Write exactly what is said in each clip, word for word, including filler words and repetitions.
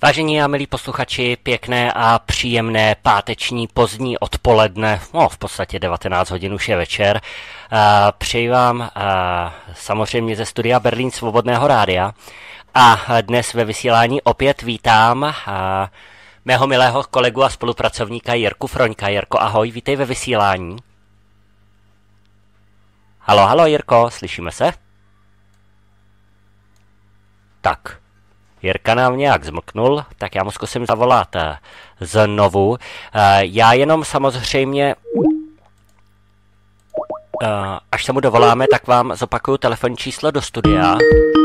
Vážení a milí posluchači, pěkné a příjemné páteční pozdní odpoledne, no v podstatě devatenáct hodin už je večer. Přeji vám samozřejmě ze studia Berlín Svobodného rádia a dnes ve vysílání opět vítám mého milého kolegu a spolupracovníka Jirku Froňka. Jirko, ahoj, vítej ve vysílání. Halo, halo Jirko, slyšíme se? Tak. Jirka nám nějak zmlknul, tak já mu zkusím zavolat znovu. Já jenom samozřejmě, až se mu dovoláme, tak vám zopakuju telefonní číslo do studia.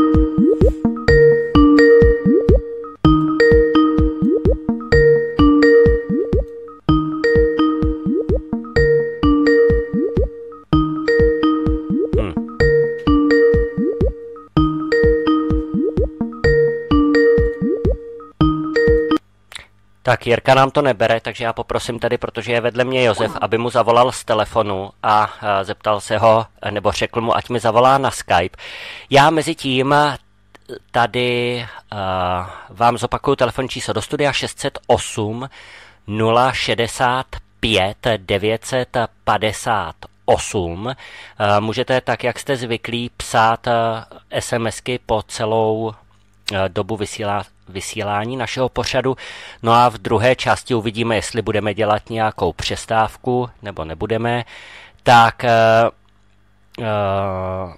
Tak Jirka nám to nebere, takže já poprosím tady, protože je vedle mě Josef, aby mu zavolal z telefonu a zeptal se ho, nebo řekl mu, ať mi zavolá na Skype. Já mezi tím tady uh, vám zopakuju telefonní číslo do studia šest set osm nula šedesát pět devět padesát osm. Uh, můžete tak, jak jste zvyklí, psát uh, SMSky po celou uh, dobu vysílá, vysílání našeho pořadu. No a v druhé části uvidíme, jestli budeme dělat nějakou přestávku nebo nebudeme. Tak uh, uh,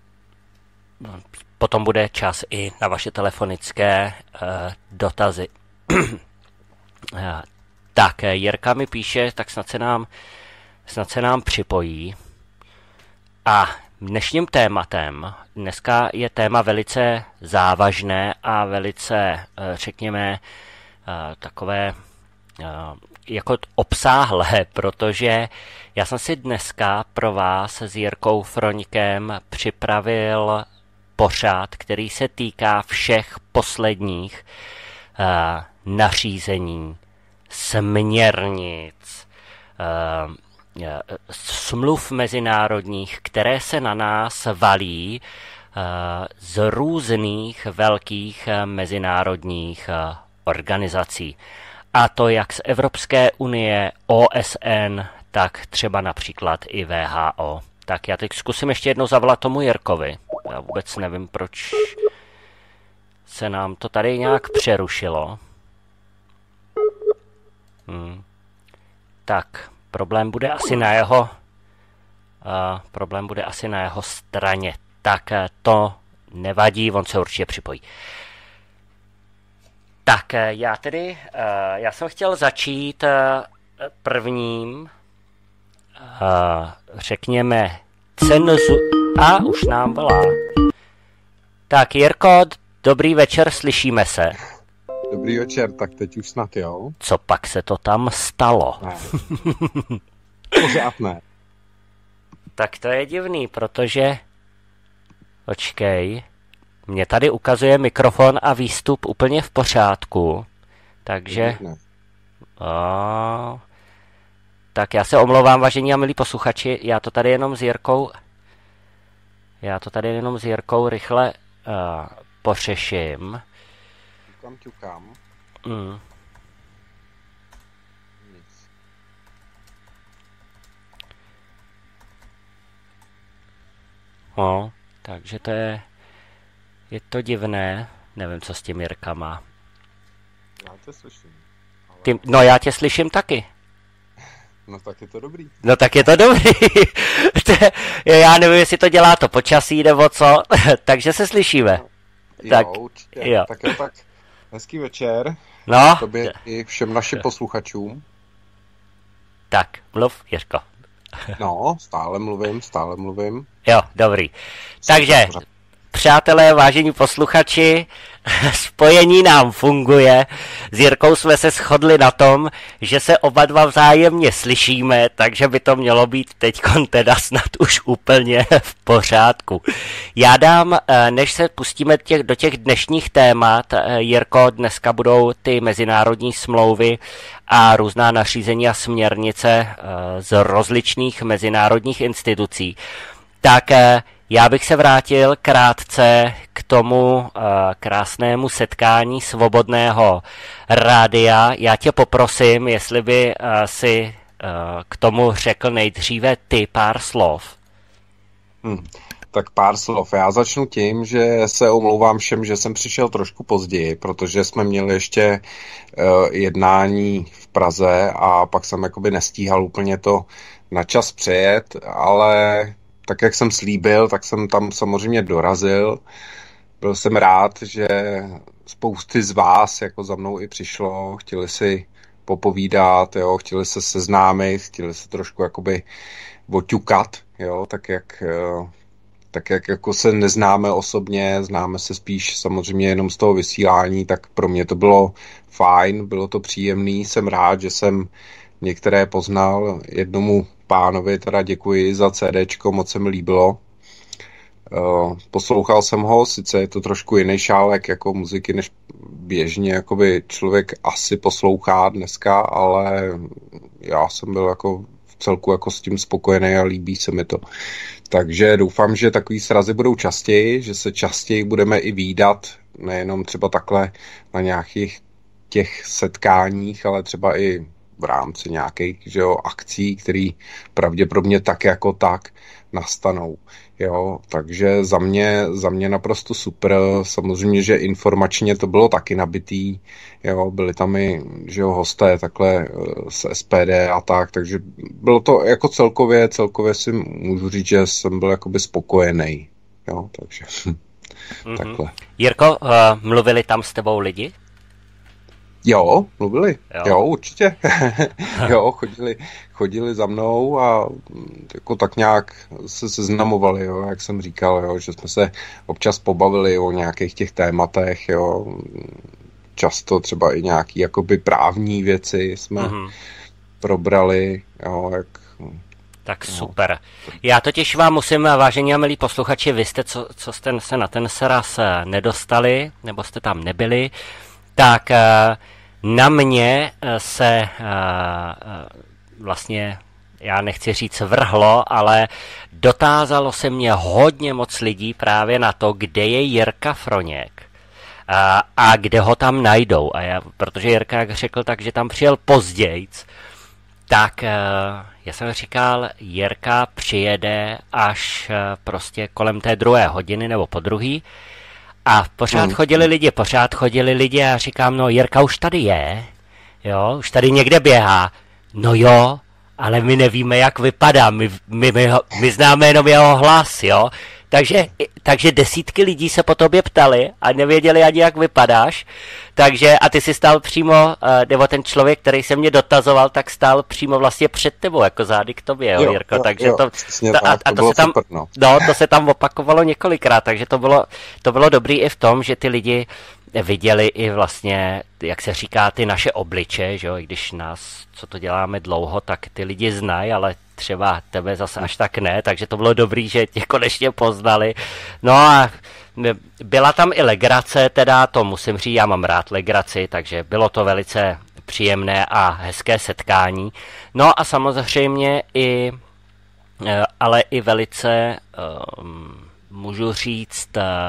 potom bude čas i na vaše telefonické uh, dotazy. Tak, Jirka mi píše, tak snad se nám, snad se nám připojí. A dnešním tématem, dneska je téma velice závažné a velice, řekněme, takové jako obsáhlé, protože já jsem si dneska pro vás s Jirkou Froňkem připravil pořad, který se týká všech posledních nařízení, směrnic, smluv mezinárodních, které se na nás valí z různých velkých mezinárodních organizací. A to jak z Evropské unie, O S N, tak třeba například i V H O. Tak já teď zkusím ještě jednou zavolat tomu Jirkovi. Já vůbec nevím, proč se nám to tady nějak přerušilo. Hmm. Tak, problém bude asi na jeho uh, problém bude asi na jeho straně. Tak uh, to nevadí, on se určitě připojí. Tak uh, já tedy, uh, já jsem chtěl začít uh, prvním, uh, řekněme, cenzu... A už nám volá. Tak Jirko, dobrý večer, slyšíme se. Dobrý večer, tak teď už snad jo. Co pak se to tam stalo? Ne. Pořád ne. Tak to je divný, protože... Počkej. Mně tady ukazuje mikrofon a výstup úplně v pořádku. Takže... O... Tak já se omlouvám, vážení a milí posluchači, já to tady jenom s Jirkou... Já to tady jenom s Jirkou rychle uh, pořeším. Ťukám, ťukám. Mm. Nic. No, takže to je, je to divné. Nevím, co s tím Jirka má. Já tě slyším. Ale... Ty, no já tě slyším taky. No tak je to dobrý. No tak je to dobrý. Já nevím, jestli to dělá to počasí nebo co, takže se slyšíme. Jo, tak, určitě. Jo. Tak jo, tak hezký večer. No. Tobě i všem našim posluchačům. Tak, mluv, Jirko. No, stále mluvím, stále mluvím. Jo, dobrý. Takže, přátelé, vážení posluchači, spojení nám funguje. S Jirkou jsme se shodli na tom, že se oba dva vzájemně slyšíme, takže by to mělo být teďkon teda snad už úplně v pořádku. Já dám, než se pustíme těch, do těch dnešních témat, Jirko, dneska budou ty mezinárodní smlouvy a různá nařízení a směrnice z rozličných mezinárodních institucí. Tak Já bych se vrátil krátce k tomu uh, krásnému setkání Svobodného rádia. Já tě poprosím, jestli by uh, si uh, k tomu řekl nejdříve ty pár slov. Hmm. Tak pár slov. Já začnu tím, že se omlouvám všem, že jsem přišel trošku později, protože jsme měli ještě uh, jednání v Praze a pak jsem jakoby nestíhal úplně to na čas přejet, ale tak, jak jsem slíbil, tak jsem tam samozřejmě dorazil. Byl jsem rád, že spousty z vás jako za mnou i přišlo, chtěli si popovídat, jo, chtěli se seznámit, chtěli se trošku jakoby oťukat, jo, tak jak... Uh, tak jak jako se neznáme osobně, známe se spíš samozřejmě jenom z toho vysílání, tak pro mě to bylo fajn, bylo to příjemný, jsem rád, že jsem některé poznal, jednomu pánovi teda děkuji za CDčko, moc se mi líbilo. Poslouchal jsem ho, sice je to trošku jiný šálek jako muziky, než běžně jakoby člověk asi poslouchá dneska, ale já jsem byl jako v celku jako s tím spokojený a líbí se mi to. Takže doufám, že takový srazy budou častěji, že se častěji budeme i vídat, nejenom třeba takhle na nějakých těch setkáních, ale třeba i v rámci nějakých, že jo, akcí, které pravděpodobně tak jako tak nastanou. Jo, takže za mě, za mě naprosto super. Samozřejmě, že informačně to bylo taky nabitý. Jo, byli tam i, že jo, hosté takhle z S P D a tak, takže bylo to jako celkově, celkově si můžu říct, že jsem byl jakoby spokojený. Jo, takže mm-hmm. takhle. Jirko, uh, mluvili tam s tebou lidi? Jo, mluvili. Jo, jo určitě. jo, chodili, chodili za mnou a jako tak nějak se seznamovali, jo, jak jsem říkal, jo, že jsme se občas pobavili o nějakých těch tématech, jo. Často třeba i nějaký jakoby právní věci jsme mm-hmm. probrali, jo, jak... Tak super. Já totiž vám musím, vážení a milí posluchači, vy jste, co, co jste se na ten sraz nedostali, nebo jste tam nebyli, tak na mě se vlastně, já nechci říct vrhlo, ale dotázalo se mě hodně moc lidí právě na to, kde je Jirka Froněk a, a kde ho tam najdou. A já, protože Jirka, jak řekl, tak, že tam přijel pozdějc, tak já jsem říkal, Jirka přijede až prostě kolem té druhé hodiny nebo po druhý. A pořád hmm. chodili lidi, pořád chodili lidi a říkám, no Jirka už tady je, jo, už tady někde běhá. No jo, ale my nevíme, jak vypadá, my, my, my, my známe jenom jeho hlas, jo. Takže, takže desítky lidí se po tobě ptali a nevěděli ani, jak vypadáš. Takže, a ty jsi stál přímo, nebo ten člověk, který se mě dotazoval, tak stál přímo vlastně před tebou, jako zády k tobě, jo, jo Jirko. Jo, takže jo, to, to, a, a to, to se tam, super, no. no, to se tam opakovalo několikrát, takže to bylo, to bylo dobrý i v tom, že ty lidi viděli i vlastně, jak se říká, ty naše obliče, že jo, i když nás, co to děláme dlouho, tak ty lidi znají, ale třeba tebe zase až tak ne, takže to bylo dobrý, že tě konečně poznali. No a byla tam i legrace, teda to musím říct, já mám rád legraci, takže bylo to velice příjemné a hezké setkání. No a samozřejmě i, ale i velice, můžu říct,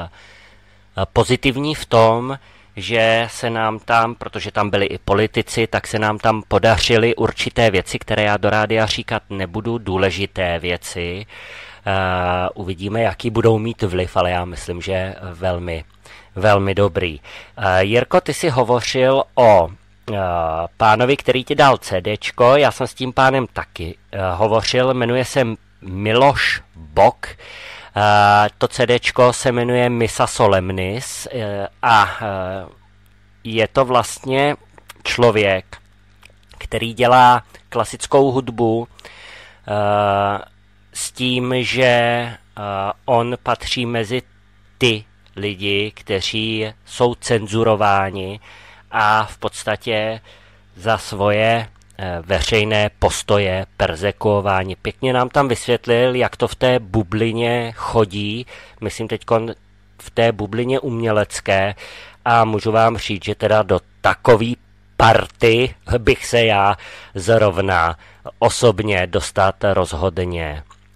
pozitivní v tom, že se nám tam, protože tam byli i politici, tak se nám tam podařily určité věci, které já do rádia říkat nebudu, důležité věci. Uh, uvidíme, jaký budou mít vliv, ale já myslím, že velmi, velmi dobrý. Uh, Jirko, ty jsi hovořil o uh, pánovi, který ti dal CDčko, já jsem s tím pánem taky uh, hovořil, jmenuje se Miloš Bok. Uh, to CDčko se jmenuje Missa Solemnis uh, a uh, je to vlastně člověk, který dělá klasickou hudbu uh, s tím, že uh, on patří mezi ty lidi, kteří jsou cenzurováni a v podstatě za svoje veřejné postoje, perzekuování. Pěkně nám tam vysvětlil, jak to v té bublině chodí, myslím teď v té bublině umělecké a můžu vám říct, že teda do takový party bych se já zrovna osobně dostat rozhodně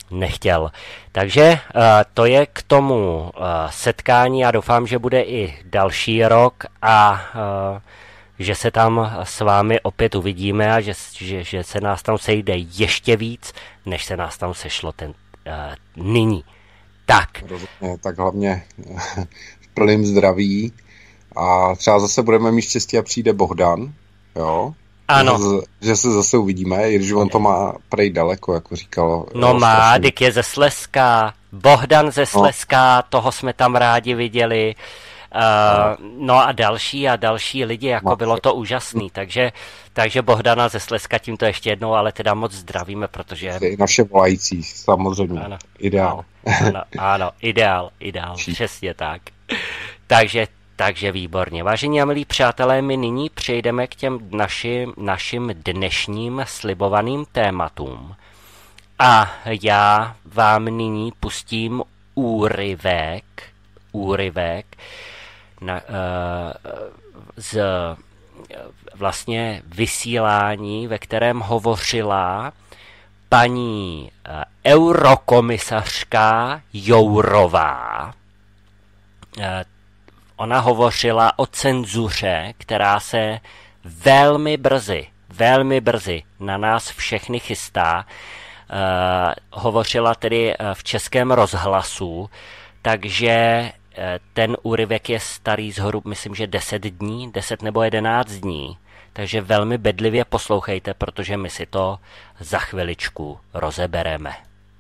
nechtěl. Takže to je k tomu setkání a doufám, že bude i další rok a že se tam s vámi opět uvidíme a že, že, že se nás tam sejde ještě víc, než se nás tam sešlo ten uh, nyní. Tak. Rozumně, tak hlavně v plném zdraví a třeba zase budeme mít štěstí a přijde Bohdan, jo? Ano. Že, že se zase uvidíme, i když on to má prej daleko, jako říkal. No má, Dick je ze Slezska, Bohdan ze Slezska, no. Toho jsme tam rádi viděli. Uh, no a další a další lidi, jako bylo to úžasný, takže, takže Bohdana ze Slezska tímto ještě jednou, ale teda moc zdravíme, protože... Naše volající, samozřejmě, ano, ideál. Ano, ano, ano, ideál, ideál, přesně tak. Takže, takže výborně. Vážení a milí přátelé, my nyní přejdeme k těm našim, našim dnešním slibovaným tématům. A já vám nyní pustím úryvek, úryvek, Na, uh, z vlastně vysílání, ve kterém hovořila paní uh, eurokomisařka Jourová. Uh, ona hovořila o cenzuře, která se velmi brzy, velmi brzy na nás všechny chystá. Uh, hovořila tedy v Českém rozhlasu, takže ten úryvek je starý zhruba, myslím, že deset dní, deset nebo jedenáct dní, takže velmi bedlivě poslouchejte, protože my si to za chviličku rozebereme.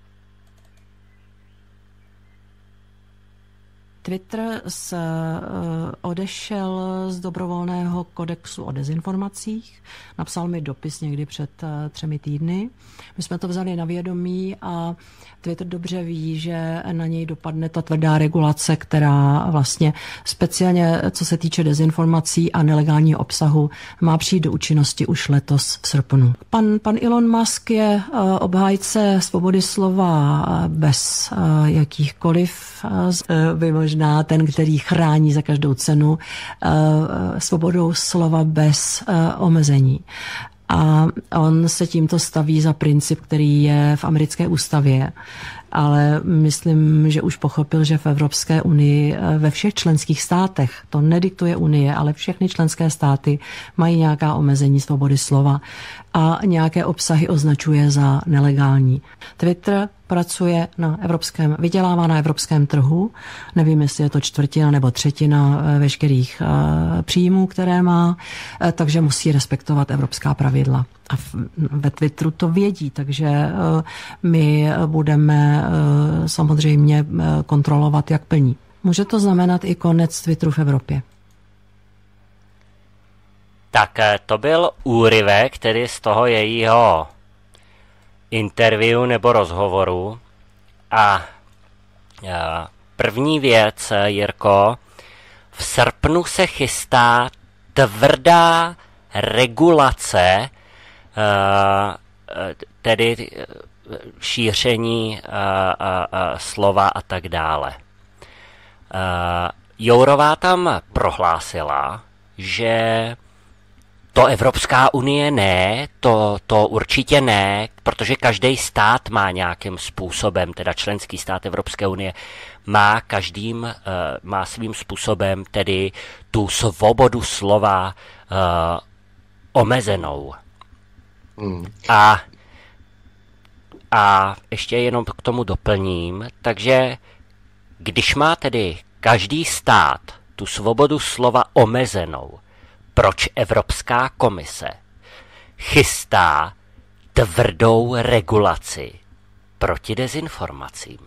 Twitter se uh, odešel z dobrovolného kodexu o dezinformacích. Napsal mi dopis někdy před uh, třemi týdny. My jsme to vzali na vědomí a Twitter dobře ví, že na něj dopadne ta tvrdá regulace, která vlastně speciálně, co se týče dezinformací a nelegálního obsahu, má přijít do účinnosti už letos v srpnu. Pan, pan Elon Musk je uh, obhájce svobody slova bez uh, jakýchkoliv uh, by možná ten, který chrání za každou cenu uh, svobodou slova bez uh, omezení. A on se tímto staví za princip, který je v americké ústavě, ale myslím, že už pochopil, že v Evropské unii ve všech členských státech, to nediktuje Unie, ale všechny členské státy mají nějaká omezení svobody slova a nějaké obsahy označuje za nelegální. Twitter pracuje na evropském, vydělává na evropském trhu, nevím, jestli je to čtvrtina nebo třetina veškerých uh, příjmů, které má, uh, takže musí respektovat evropská pravidla. A v, ve Twitteru to vědí, takže uh, my budeme uh, samozřejmě uh, kontrolovat, jak plní. Může to znamenat i konec Twitteru v Evropě. Tak to byl úryvek, tedy z toho jejího interview nebo rozhovoru. A první věc, Jirko, v srpnu se chystá tvrdá regulace, tedy šíření slova a tak dále. Jourová tam prohlásila, že to Evropská unie ne, to, to určitě ne, protože každý stát má nějakým způsobem, teda členský stát Evropské unie, má každým, uh, má svým způsobem tedy tu svobodu slova uh, omezenou. Mm. A, a ještě jenom k tomu doplním, takže když má tedy každý stát tu svobodu slova omezenou, proč Evropská komise chystá tvrdou regulaci proti dezinformacím?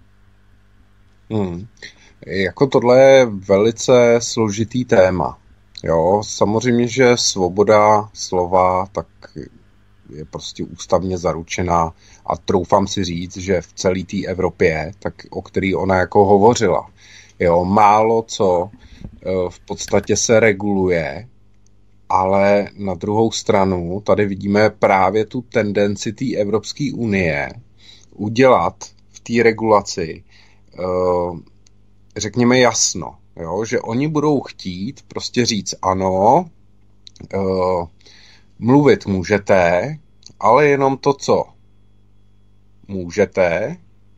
Hmm. Jako tohle je velice složitý téma. Jo, samozřejmě, že svoboda slova tak je prostě ústavně zaručená a troufám si říct, že v celé té Evropě, tak o který ona jako hovořila, jo, málo co v podstatě se reguluje, ale na druhou stranu tady vidíme právě tu tendenci té Evropské unie udělat v té regulaci, řekněme jasno, jo, že oni budou chtít prostě říct ano, mluvit můžete, ale jenom to, co můžete,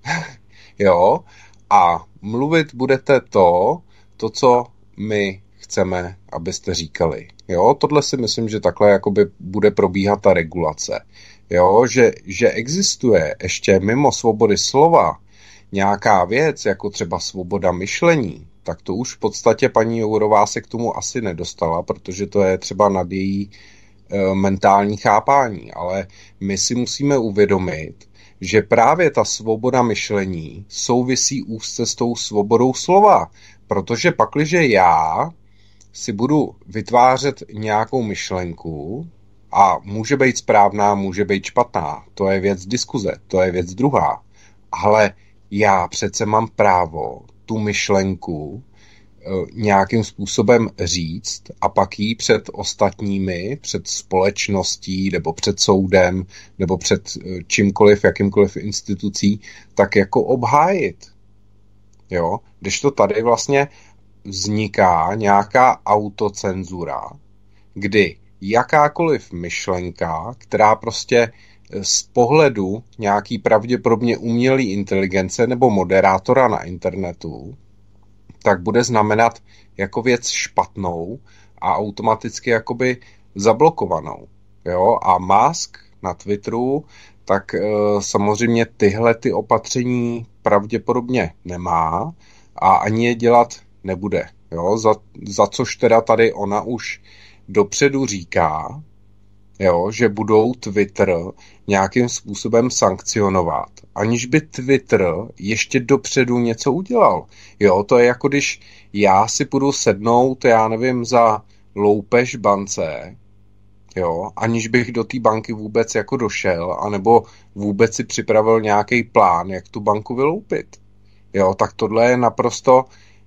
jo, a mluvit budete to, to, co my chceme, abyste říkali. Jo, tohle si myslím, že takhle jakoby bude probíhat ta regulace. Jo, že, že existuje ještě mimo svobody slova nějaká věc, jako třeba svoboda myšlení, tak to už v podstatě paní Jourová se k tomu asi nedostala, protože to je třeba nad její e, mentální chápání. Ale my si musíme uvědomit, že právě ta svoboda myšlení souvisí úzce s tou svobodou slova. Protože pakliže já si budu vytvářet nějakou myšlenku a může být správná, může být špatná, to je věc diskuze, to je věc druhá. Ale já přece mám právo tu myšlenku e, nějakým způsobem říct a pak ji před ostatními, před společností nebo před soudem nebo před e, čímkoliv, jakýmkoliv institucí, tak jako obhájit. Jo? Kdežto tady vlastně vzniká nějaká autocenzura, kdy jakákoliv myšlenka, která prostě z pohledu nějaký pravděpodobně umělý inteligence nebo moderátora na internetu, tak bude znamenat jako věc špatnou a automaticky jakoby zablokovanou. Jo? A Musk na Twitteru, tak e, samozřejmě tyhle ty opatření pravděpodobně nemá a ani je dělat nebude. Jo? Za, za což teda tady ona už dopředu říká, jo, že budou Twitter nějakým způsobem sankcionovat, aniž by Twitter ještě dopředu něco udělal. Jo, to je jako když já si půjdu sednout, já nevím, za loupež bance, jo, aniž bych do té banky vůbec jako došel, anebo vůbec si připravil nějaký plán, jak tu banku vyloupit. Jo, tak tohle je naprosto,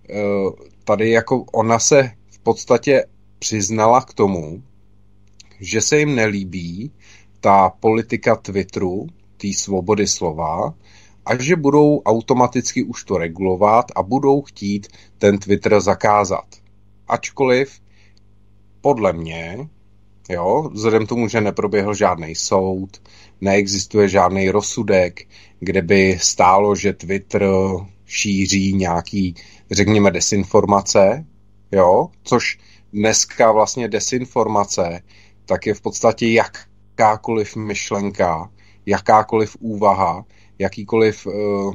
tady jako ona se v podstatě přiznala k tomu, že se jim nelíbí ta politika Twitteru, té svobody slova, a že budou automaticky už to regulovat a budou chtít ten Twitter zakázat. Ačkoliv podle mě, jo, vzhledem tomu, že neproběhl žádný soud, neexistuje žádný rozsudek, kde by stálo, že Twitter šíří nějaký, řekněme, desinformace, jo, což dneska vlastně desinformace tak je v podstatě jakákoliv myšlenka, jakákoliv úvaha, jakýkoliv uh,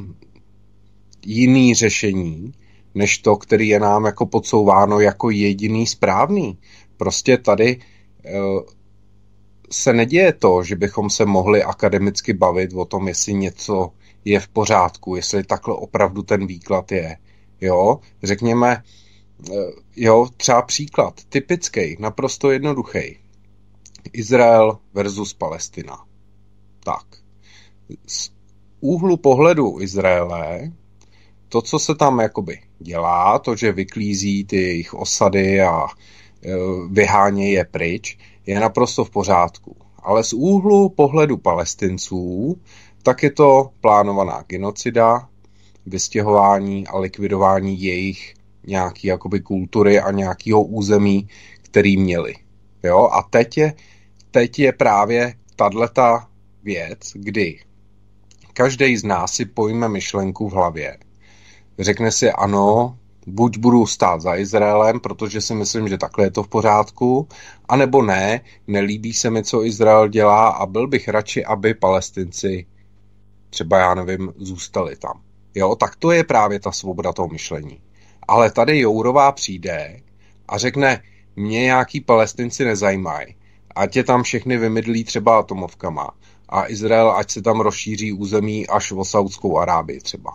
jiný řešení, než to, který je nám jako podsouváno jako jediný správný. Prostě tady uh, se neděje to, že bychom se mohli akademicky bavit o tom, jestli něco je v pořádku, jestli takhle opravdu ten výklad je. Jo, řekněme, uh, jo, třeba příklad, typický, naprosto jednoduchý. Izrael versus Palestina. Tak. Z úhlu pohledu Izraele, to, co se tam jakoby dělá, to, že vyklízí ty jejich osady a e, vyhánějí je pryč, je naprosto v pořádku. Ale z úhlu pohledu Palestinců, tak je to plánovaná genocida, vystěhování a likvidování jejich nějaký jakoby kultury a nějakého území, který měli. Jo? A teď je, teď je právě tato věc, kdy každý z nás si pojme myšlenku v hlavě. Řekne si ano, buď budu stát za Izraelem, protože si myslím, že takhle je to v pořádku, anebo ne, nelíbí se mi, co Izrael dělá a byl bych radši, aby Palestinci třeba, já nevím, zůstali tam. Jo, tak to je právě ta svoboda toho myšlení. Ale tady Jourová přijde a řekne, mě nějaký Palestinci nezajímají, ať je tam všechny vymydlí třeba atomovkama a Izrael, ať se tam rozšíří území až o Saudskou Arábii třeba.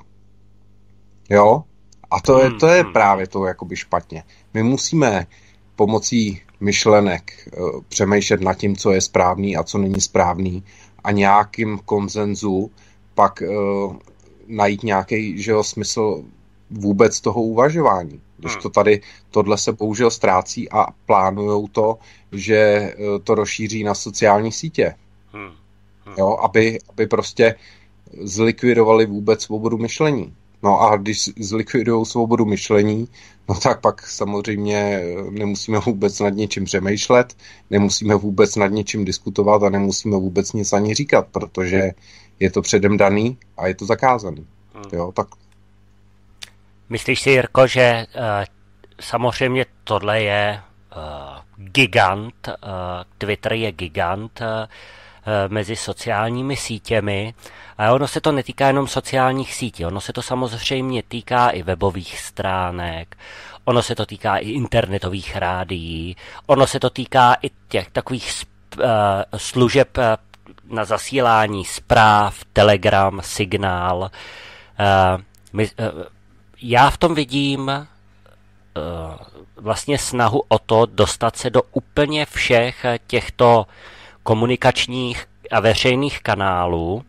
Jo? A to je, to je právě to jakoby špatně. My musíme pomocí myšlenek uh, přemýšlet nad tím, co je správný a co není správný a nějakým konsenzu pak uh, najít nějaký, že jo, smysl vůbec toho uvažování. Když to tady, tohle se bohužel ztrácí a plánujou to, že to rozšíří na sociální sítě. Jo, aby, aby prostě zlikvidovali vůbec svobodu myšlení. No a když zlikvidují svobodu myšlení, no tak pak samozřejmě nemusíme vůbec nad něčím přemýšlet, nemusíme vůbec nad něčím diskutovat a nemusíme vůbec nic ani říkat, protože je to předem daný a je to zakázaný. Hmm. Jo, tak. Myslíš si, Jirko, že uh, samozřejmě tohle je uh, gigant, uh, Twitter je gigant uh, mezi sociálními sítěmi, a ono se to netýká jenom sociálních sítí, ono se to samozřejmě týká i webových stránek, ono se to týká i internetových rádií, ono se to týká i těch takových uh, služeb uh, na zasílání zpráv, Telegram, Signál. Uh, my, uh, já v tom vidím uh, vlastně snahu o to dostat se do úplně všech těchto komunikačních a veřejných kanálů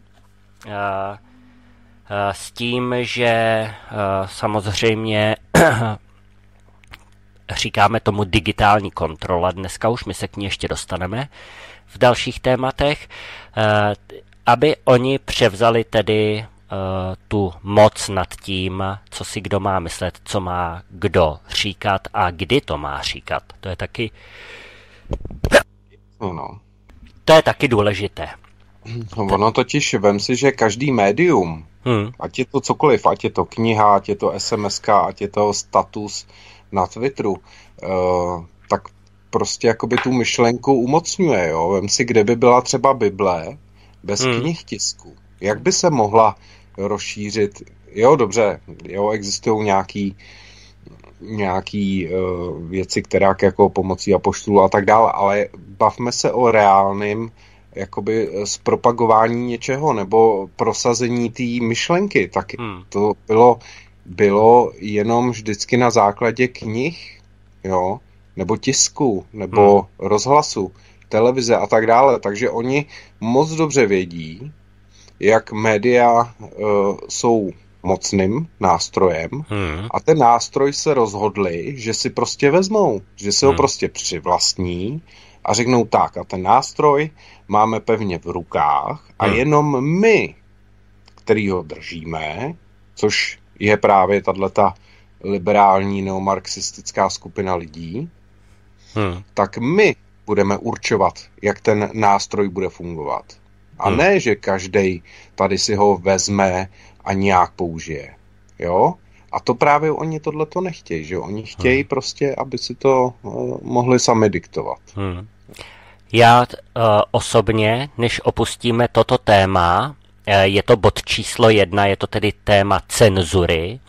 s tím, že samozřejmě říkáme tomu digitální kontrola dneska už, my se k ní ještě dostaneme v dalších tématech, aby oni převzali tedy tu moc nad tím, co si kdo má myslet, co má kdo říkat a kdy to má říkat. To je taky no. To je taky důležité. Ono totiž, vem si, že každý médium, hmm. ať je to cokoliv, ať je to kniha, ať je to es em eska, ať je to status na Twitteru, uh, tak prostě jakoby tu myšlenku umocňuje, jo. Vem si, kde by byla třeba Bible bez hmm. knih tisku. Jak by se mohla rozšířit? Jo, dobře, jo, existují nějaký nějaký uh, věci, které jako pomocí apoštolů a tak dále, ale bavme se o reálném jakoby zpropagování něčeho nebo prosazení té myšlenky. Tak hmm. to bylo, bylo jenom vždycky na základě knih, jo, nebo tisku, nebo hmm. rozhlasu, televize a tak dále. Takže oni moc dobře vědí, jak média uh, jsou mocným nástrojem hmm. a ten nástroj se rozhodli, že si prostě vezmou, že si ho hmm. prostě přivlastní a řeknou tak, a ten nástroj máme pevně v rukách a hmm. jenom my, který ho držíme, což je právě tato liberální neomarxistická skupina lidí, hmm. tak my budeme určovat, jak ten nástroj bude fungovat. A hmm. ne, že každej tady si ho vezme a nějak použije. Jo? A to právě oni tohleto nechtějí, že oni chtějí hmm. prostě, aby si to uh, mohli sami diktovat. Hmm. Já uh, osobně, než opustíme toto téma, uh, je to bod číslo jedna, je to tedy téma cenzury,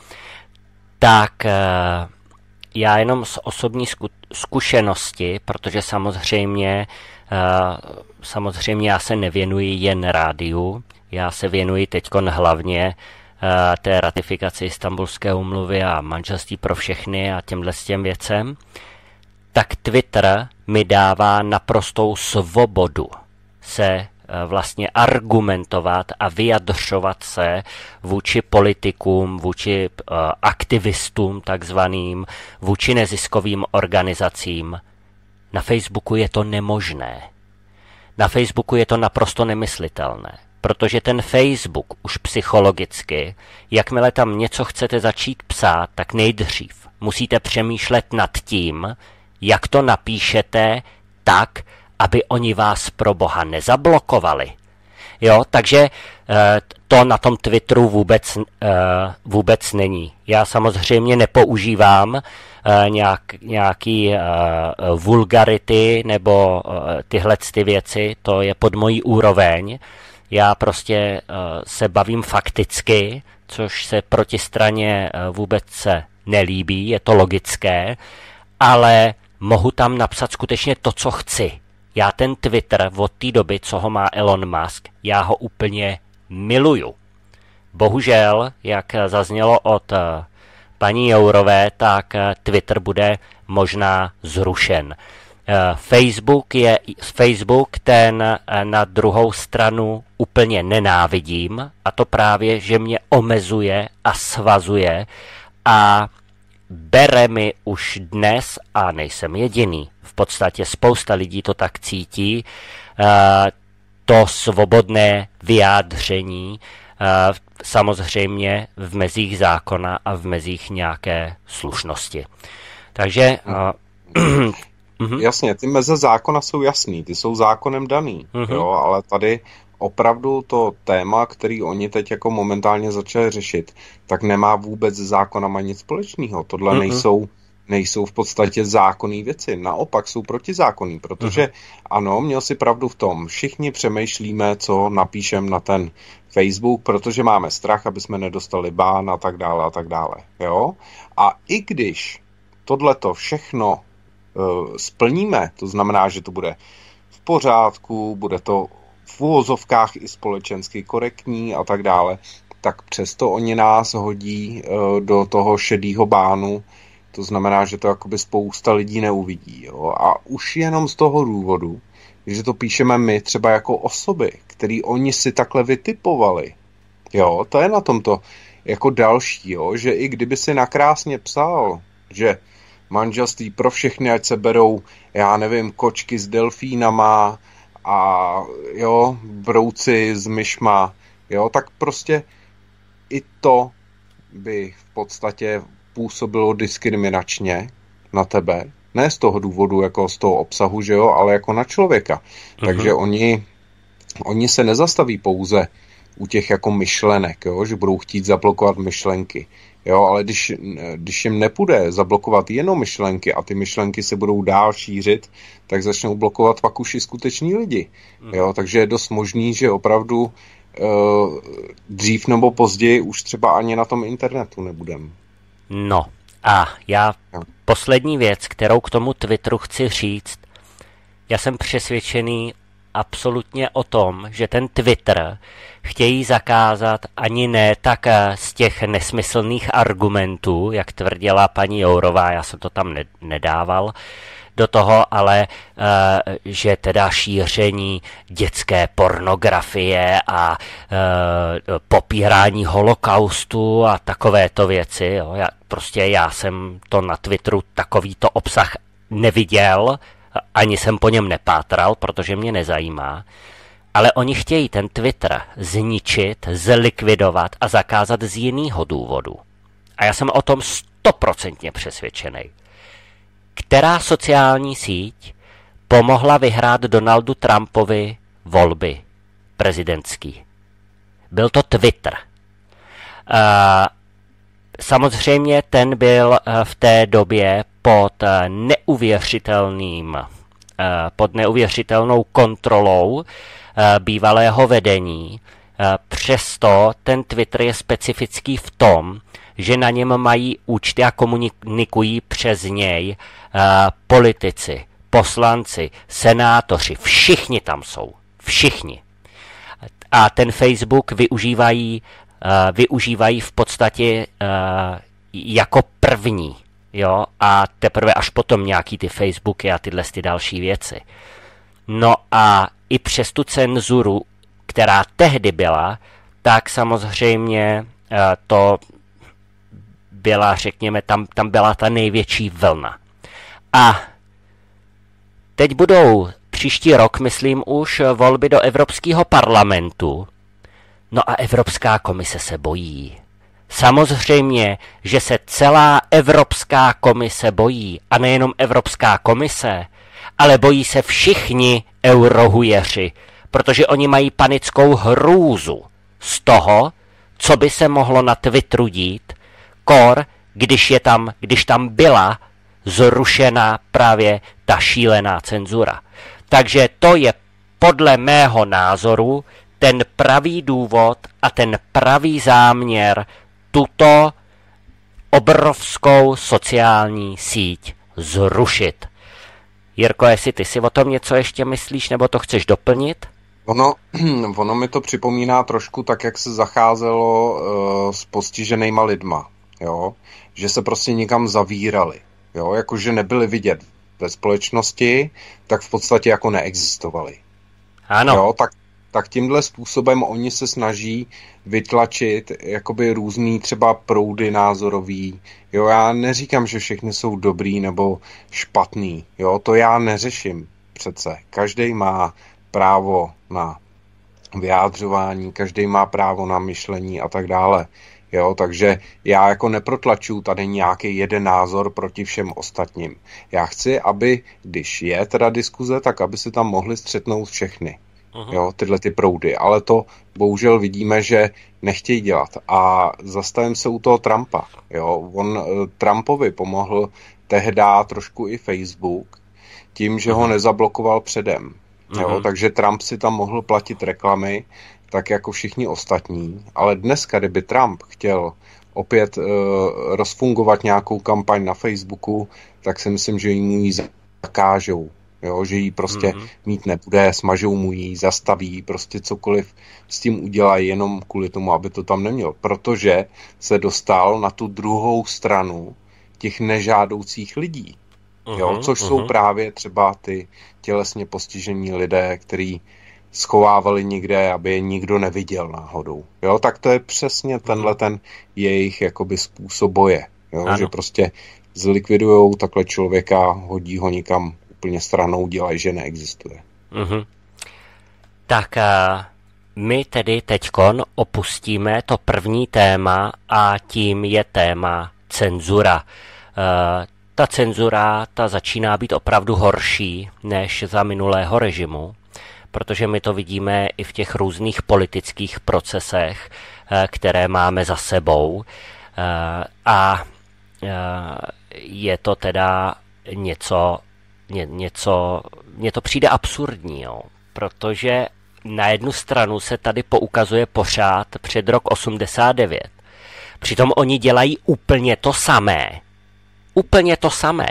tak uh, já jenom z osobní zku- zkušenosti, protože samozřejmě, uh, samozřejmě já se nevěnuji jen rádiu, já se věnuji teďkon hlavně uh, té ratifikaci Istanbulské úmluvy a manželství pro všechny a těmhle s těm věcem, tak Twitter mi dává naprostou svobodu se uh, vlastně argumentovat a vyjadřovat se vůči politikům, vůči uh, aktivistům takzvaným, vůči neziskovým organizacím. Na Facebooku je to nemožné. Na Facebooku je to naprosto nemyslitelné. Protože ten Facebook už psychologicky, jakmile tam něco chcete začít psát, tak nejdřív musíte přemýšlet nad tím, jak to napíšete tak, aby oni vás pro boha nezablokovali. Jo, takže to na tom Twitteru vůbec, vůbec není. Já samozřejmě nepoužívám nějak, nějaký vulgarity nebo tyhle ty věci, to je pod mojí úroveň. Já prostě uh, se bavím fakticky, což se protistraně uh, vůbec se nelíbí, je to logické, ale mohu tam napsat skutečně to, co chci. Já ten Twitter od té doby, co ho má Elon Musk, já ho úplně miluju. Bohužel, jak zaznělo od uh, paní Jourové, tak uh, Twitter bude možná zrušen. Facebook je Facebook ten na druhou stranu úplně nenávidím, a to právě, že mě omezuje a svazuje a bere mi už dnes, a nejsem jediný, v podstatě spousta lidí to tak cítí, to svobodné vyjádření. samozřejmě v mezích zákona a v mezích nějaké slušnosti. Takže... Uh, Jasně, ty meze zákona jsou jasný, ty jsou zákonem daný, uh-huh. jo, ale tady opravdu to téma, který oni teď jako momentálně začali řešit, tak nemá vůbec s zákonama nic společného. Tohle uh-huh. nejsou, nejsou v podstatě zákonné věci, naopak jsou protizákonný, protože uh-huh. ano, měl si pravdu v tom, všichni přemýšlíme, co napíšem na ten Facebook, protože máme strach, aby jsme nedostali bán a tak dále a tak dále, jo. A i když tohleto všechno uh, splníme, to znamená, že to bude v pořádku, bude to v uvozovkách i společensky korektní a tak dále, tak přesto oni nás hodí uh, do toho šedýho bánu, to znamená, že to jakoby spousta lidí neuvidí, jo. A už jenom z toho důvodu, že to píšeme my třeba jako osoby, který oni si takhle vytipovali. Jo, to je na tomto jako další, jo, že i kdyby si nakrásně psal, že manželství pro všechny, ať se berou, já nevím, kočky s delfínama a jo, brouci s myšma, jo, tak prostě i to by v podstatě působilo diskriminačně na tebe. Ne z toho důvodu, jako z toho obsahu, že jo, ale jako na člověka. Uh-huh. Takže oni, oni se nezastaví pouze u těch jako myšlenek, jo, že budou chtít zablokovat myšlenky. Jo, ale když, když jim nepůjde zablokovat jenom myšlenky a ty myšlenky se budou dál šířit, tak začnou blokovat pak už i skuteční lidi. Uh-huh. Jo, takže je dost možný, že opravdu uh, dřív nebo později už třeba ani na tom internetu nebudem. No. A já poslední věc, kterou k tomu Twitteru chci říct, já jsem přesvědčený absolutně o tom, že ten Twitter chtějí zakázat ani ne tak z těch nesmyslných argumentů, jak tvrdila paní Jourová, já jsem to tam ne- nedával do toho, ale uh, že teda šíření dětské pornografie a uh, popírání holokaustu a takovéto věci. Jo. Já, prostě já jsem to na Twitteru takovýto obsah neviděl, ani jsem po něm nepátral, protože mě nezajímá. Ale oni chtějí ten Twitter zničit, zlikvidovat a zakázat z jiného důvodu. A já jsem o tom stoprocentně přesvědčený. Která sociální síť pomohla vyhrát Donaldu Trumpovi volby prezidentský? Byl to Twitter. Samozřejmě ten byl v té době pod neuvěřitelným, pod neuvěřitelnou kontrolou bývalého vedení. Přesto ten Twitter je specifický v tom, že na něm mají účty a komunikují přes něj uh, politici, poslanci, senátoři, všichni tam jsou, všichni. A ten Facebook využívají, uh, využívají v podstatě uh, jako první, jo, a teprve až potom nějaký ty Facebooky a tyhle ty další věci. No a i přes tu cenzuru, která tehdy byla, tak samozřejmě uh, to byla, řekněme, tam, tam byla ta největší vlna. A teď budou příští rok, myslím, už volby do Evropského parlamentu. No a Evropská komise se bojí. Samozřejmě, že se celá Evropská komise bojí. A nejenom Evropská komise, ale bojí se všichni eurohujeři, protože oni mají panickou hrůzu z toho, co by se mohlo na Twitteru dít, kor, když je tam, když tam byla zrušena právě ta šílená cenzura. Takže to je podle mého názoru ten pravý důvod a ten pravý záměr tuto obrovskou sociální síť zrušit. Jirko, jestli ty si o tom něco ještě myslíš, nebo to chceš doplnit? Ono, ono mi to připomíná trošku tak, jak se zacházelo uh, s postiženýma lidma. Jo? Že se prostě nikam zavírali. Jo? Jakože nebyli vidět ve společnosti, tak v podstatě jako neexistovali. Ano. Jo? Tak, tak tímhle způsobem oni se snaží vytlačit jakoby různý třeba proudy názorový. Jo? Já neříkám, že všechny jsou dobrý nebo špatný. Jo? To já neřeším přece. Každý má právo na vyjádřování, každý má právo na myšlení a tak dále. Jo, takže já jako neprotlačuju tady nějaký jeden názor proti všem ostatním. Já chci, aby, když je teda diskuze, tak aby se tam mohli střetnout všechny. Uh-huh. Jo, tyhle ty proudy. Ale to bohužel vidíme, že nechtějí dělat. A zastavím se u toho Trumpa. Jo, on Trumpovi pomohl tehdy trošku i Facebook tím, že uh-huh. ho nezablokoval předem. Jo, uh-huh. takže Trump si tam mohl platit reklamy, tak jako všichni ostatní. Ale dneska, kdyby Trump chtěl opět uh, rozfungovat nějakou kampaň na Facebooku, tak si myslím, že mu ji zakážou. Jo, že ji prostě mm-hmm. mít nebude, smažou mu ji, zastaví, prostě cokoliv s tím udělají jenom kvůli tomu, aby to tam neměl. Protože se dostal na tu druhou stranu těch nežádoucích lidí. Mm-hmm. Jo, což mm-hmm. jsou právě třeba ty tělesně postižení lidé, kteří schovávali někde, aby je nikdo neviděl náhodou. Jo, tak to je přesně tenhle ten jejich jakoby způsob boje. Jo, že prostě zlikvidujou takhle člověka, hodí ho někam úplně stranou, dělají, že neexistuje. Mm-hmm. Tak a my tedy teďkon opustíme to první téma a tím je téma cenzura. E, ta cenzura, ta začíná být opravdu horší než za minulého režimu, protože my to vidíme i v těch různých politických procesech, které máme za sebou. A je to teda něco, ně, něco, mně to přijde absurdní, jo, protože na jednu stranu se tady poukazuje pořád před rok osmdesát devět. Přitom oni dělají úplně to samé. Úplně to samé.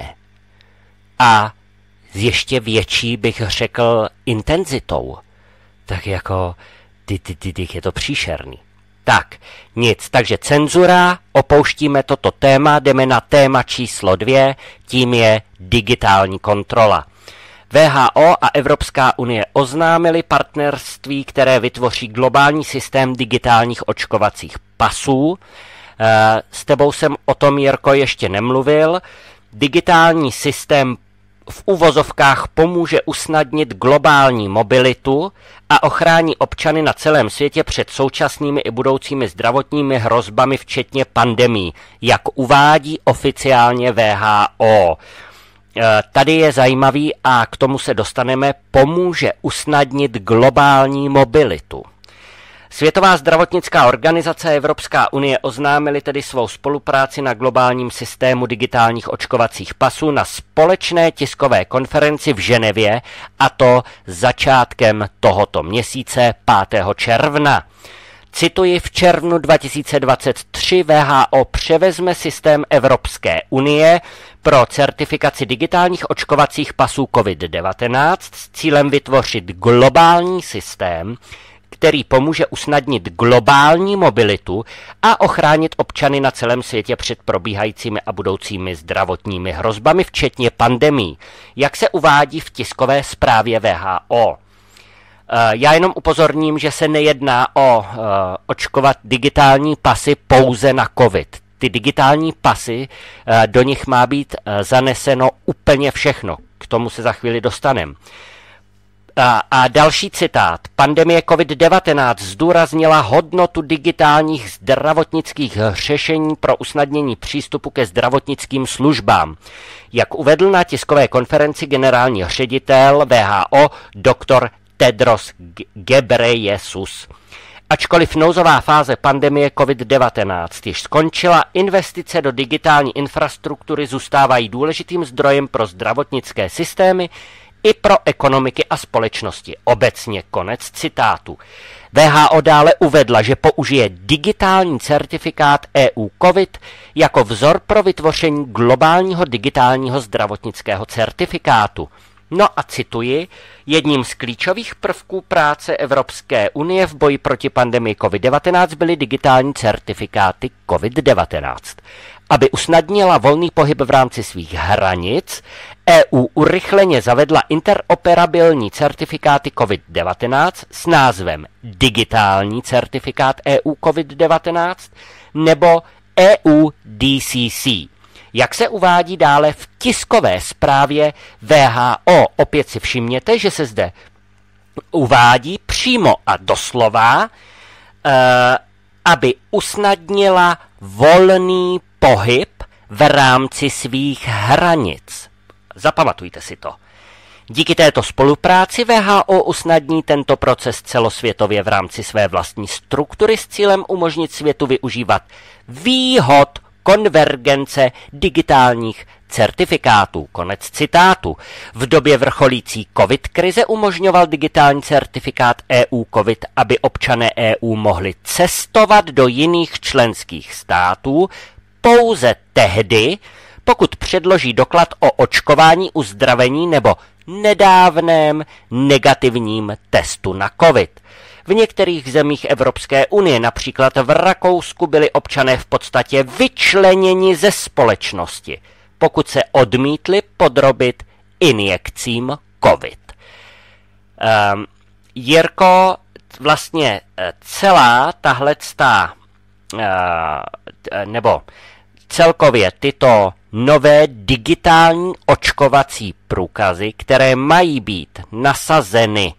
A s ještě větší, bych řekl, intenzitou. Tak jako, ty, ty, ty, ty, je to příšerný. Tak, nic, takže cenzura, opouštíme toto téma, jdeme na téma číslo dvě, tím je digitální kontrola. W H O a Evropská unie oznámily partnerství, které vytvoří globální systém digitálních očkovacích pasů. E, s tebou jsem o tom, Jirko, ještě nemluvil. Digitální systém v uvozovkách pomůže usnadnit globální mobilitu a ochrání občany na celém světě před současnými i budoucími zdravotními hrozbami, včetně pandemií, jak uvádí oficiálně W H O. Tady je zajímavý a k tomu se dostaneme, pomůže usnadnit globální mobilitu. Světová zdravotnická organizace a Evropská unie oznámily tedy svou spolupráci na globálním systému digitálních očkovacích pasů na společné tiskové konferenci v Ženevě, a to začátkem tohoto měsíce pátého června. Cituji, v červnu dva tisíce dvacet tři W H O převezme systém Evropské unie pro certifikaci digitálních očkovacích pasů covid devatenáct s cílem vytvořit globální systém, který pomůže usnadnit globální mobilitu a ochránit občany na celém světě před probíhajícími a budoucími zdravotními hrozbami, včetně pandemií, jak se uvádí v tiskové zprávě W H O. Já jenom upozorním, že se nejedná o očkovat digitální pasy pouze na COVID. Ty digitální pasy, do nich má být zaneseno úplně všechno. K tomu se za chvíli dostaneme. A, a další citát. Pandemie covid devatenáct zdůraznila hodnotu digitálních zdravotnických řešení pro usnadnění přístupu ke zdravotnickým službám. Jak uvedl na tiskové konferenci generální ředitel W H O doktor Tedros Ghebreyesus. Ačkoliv nouzová fáze pandemie covid devatenáct již skončila, investice do digitální infrastruktury zůstávají důležitým zdrojem pro zdravotnické systémy i pro ekonomiky a společnosti. Obecně konec citátu. W H O dále uvedla, že použije digitální certifikát E U COVID jako vzor pro vytvoření globálního digitálního zdravotnického certifikátu. No a cituji, jedním z klíčových prvků práce Evropské unie v boji proti pandemii covid devatenáct byly digitální certifikáty covid devatenáct. Aby usnadnila volný pohyb v rámci svých hranic, E U urychleně zavedla interoperabilní certifikáty covid devatenáct s názvem Digitální certifikát E U covid devatenáct nebo E U D C C. Jak se uvádí dále v tiskové zprávě W H O, opět si všimněte, že se zde uvádí přímo a doslova, eh, aby usnadnila volný pohyb v rámci svých hranic. Zapamatujte si to. Díky této spolupráci W H O usnadní tento proces celosvětově v rámci své vlastní struktury s cílem umožnit světu využívat výhod konvergence digitálních certifikátů. Konec citátu. V době vrcholící COVID krize umožňoval digitální certifikát E U COVID, aby občané E U mohli cestovat do jiných členských států pouze tehdy, pokud předloží doklad o očkování, uzdravení nebo nedávném negativním testu na COVID. V některých zemích Evropské unie, například v Rakousku, byli občané v podstatě vyčleněni ze společnosti, pokud se odmítli podrobit injekcím COVID. Um, Jirko, vlastně celá tahletá, uh, nebo celkově tyto nové digitální očkovací průkazy, které mají být nasazeny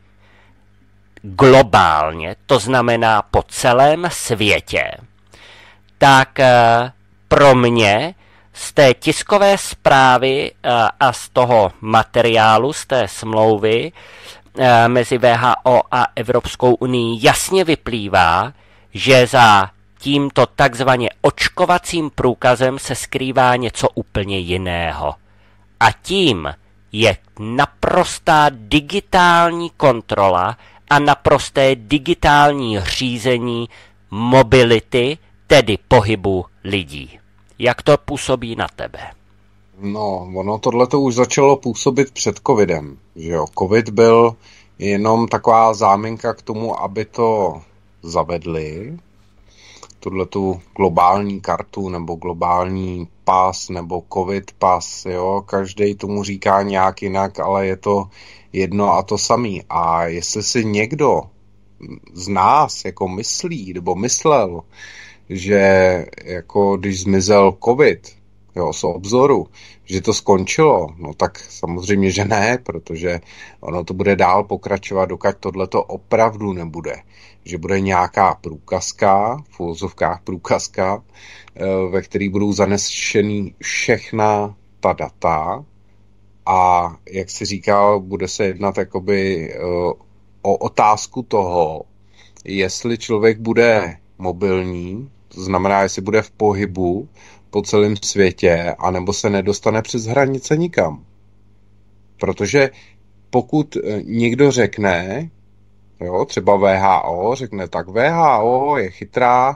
globálně, to znamená po celém světě, tak pro mě z té tiskové zprávy a z toho materiálu, z té smlouvy mezi W H O a Evropskou unii jasně vyplývá, že za tímto takzvaně očkovacím průkazem se skrývá něco úplně jiného. A tím je naprostá digitální kontrola a naprosté digitální řízení mobility, tedy pohybu lidí. Jak to působí na tebe? No, ono tohleto už začalo působit před covidem, že jo. Covid byl jenom taková záminka k tomu, aby to zavedli, tuhletu globální kartu nebo globální pas nebo covid pas, jo, každý tomu říká nějak jinak, ale je to jedno a to samý. A jestli si někdo z nás jako myslí nebo myslel, že jako když zmizel covid, jo, z obzoru, že to skončilo, no tak samozřejmě, že ne, protože ono to bude dál pokračovat, dokud tohleto opravdu nebude. Že bude nějaká průkazka, v uvozovkách průkazka, ve který budou zanešený všechna ta data a, jak jsi říkal, bude se jednat jakoby o otázku toho, jestli člověk bude mobilní, to znamená, jestli bude v pohybu po celém světě, anebo se nedostane přes hranice nikam. Protože pokud někdo řekne, jo, třeba W H O řekne, tak W H O je chytrá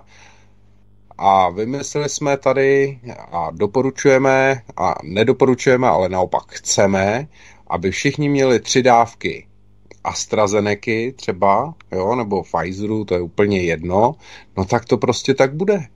a vymysleli jsme tady a doporučujeme a nedoporučujeme, ale naopak chceme, aby všichni měli tři dávky AstraZenecy třeba, jo, nebo Pfizeru, to je úplně jedno, no tak to prostě tak bude.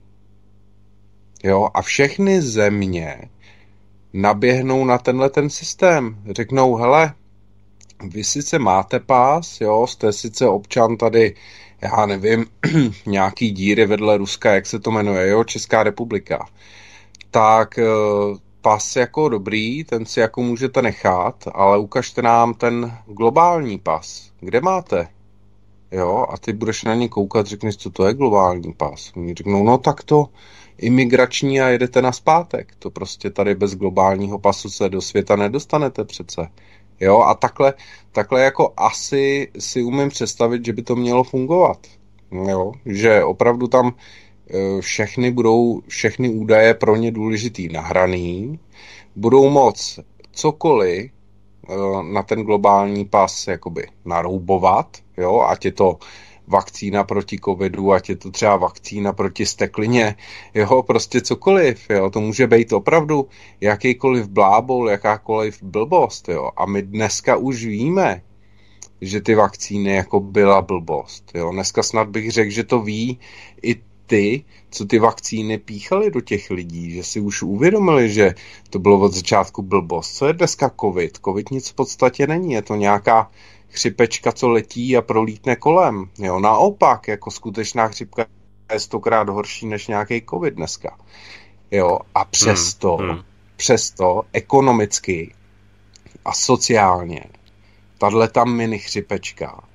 Jo, a všechny země naběhnou na tenhle ten systém. Řeknou, hele, vy sice máte pás, jo, jste sice občan tady, já nevím, nějaký díry vedle Ruska, jak se to jmenuje, jo, Česká republika. Tak pas jako dobrý, ten si jako můžete nechat, ale ukažte nám ten globální pas. Kde máte? Jo, a ty budeš na ně koukat, řekneš, co to je globální pas. Oni řeknou, no tak to imigrační a jedete nazpátek. To prostě tady bez globálního pasu se do světa nedostanete přece. Jo, a takhle, takhle jako asi si umím představit, že by to mělo fungovat. Jo, že opravdu tam všechny budou, všechny údaje pro ně důležitý nahraný, budou moc cokoliv na ten globální pas jakoby naroubovat, jo, ať je to vakcína proti covidu, ať je to třeba vakcína proti steklině, jo, prostě cokoliv, jo, to může být opravdu jakýkoliv blábol, jakákoliv blbost, jo, a my dneska už víme, že ty vakcíny jako byla blbost, jo, dneska snad bych řekl, že to ví i ty, co ty vakcíny píchali do těch lidí, že si už uvědomili, že to bylo od začátku blbost. Co je dneska covid? Covid nic v podstatě není, je to nějaká chřipečka, co letí a prolítne kolem. Jo, naopak, jako skutečná chřipka je stokrát horší než nějaký covid dneska. Jo, a přesto, hmm, hmm. přesto ekonomicky a sociálně tato mini chřipečka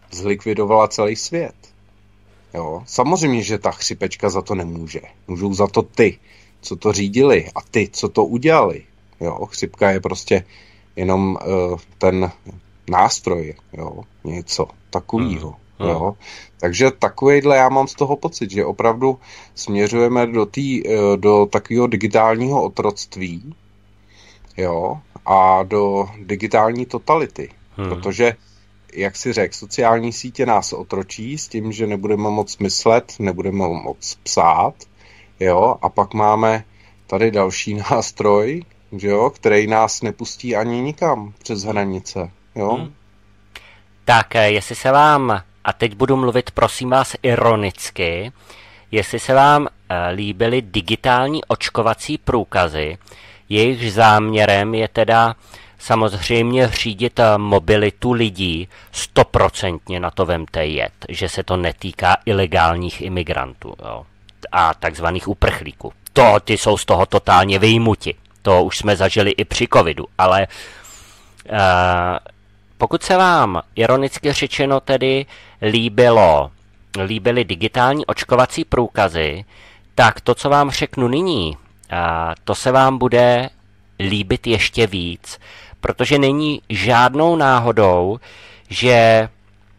zlikvidovala celý svět. Jo? Samozřejmě, že ta chřipečka za to nemůže. Můžou za to ty, co to řídili a ty, co to udělali. Jo? Chřipka je prostě jenom uh, ten nástroj, jo? Něco takového. Hmm. Jo? Takže takovejhle já mám z toho pocit, že opravdu směřujeme do, tý, do takového digitálního otroctví, jo? A do digitální totality. Hmm. Protože, jak si řekl, sociální sítě nás otročí s tím, že nebudeme moc myslet, nebudeme moc psát, jo? A pak máme tady další nástroj, že jo? Který nás nepustí ani nikam přes hranice. Jo? Hmm. Tak, jestli se vám, a teď budu mluvit, prosím vás, ironicky, jestli se vám líbily digitální očkovací průkazy, jejich záměrem je teda samozřejmě řídit mobilitu lidí, stoprocentně na to vemte jet, že se to netýká ilegálních imigrantů, jo, a takzvaných uprchlíků. To, ty jsou z toho totálně vyjmuti. To už jsme zažili i při covidu, ale uh, pokud se vám, ironicky řečeno tedy, líbilo, líbily digitální očkovací průkazy, tak to, co vám řeknu nyní, uh, to se vám bude líbit ještě víc, protože není žádnou náhodou, že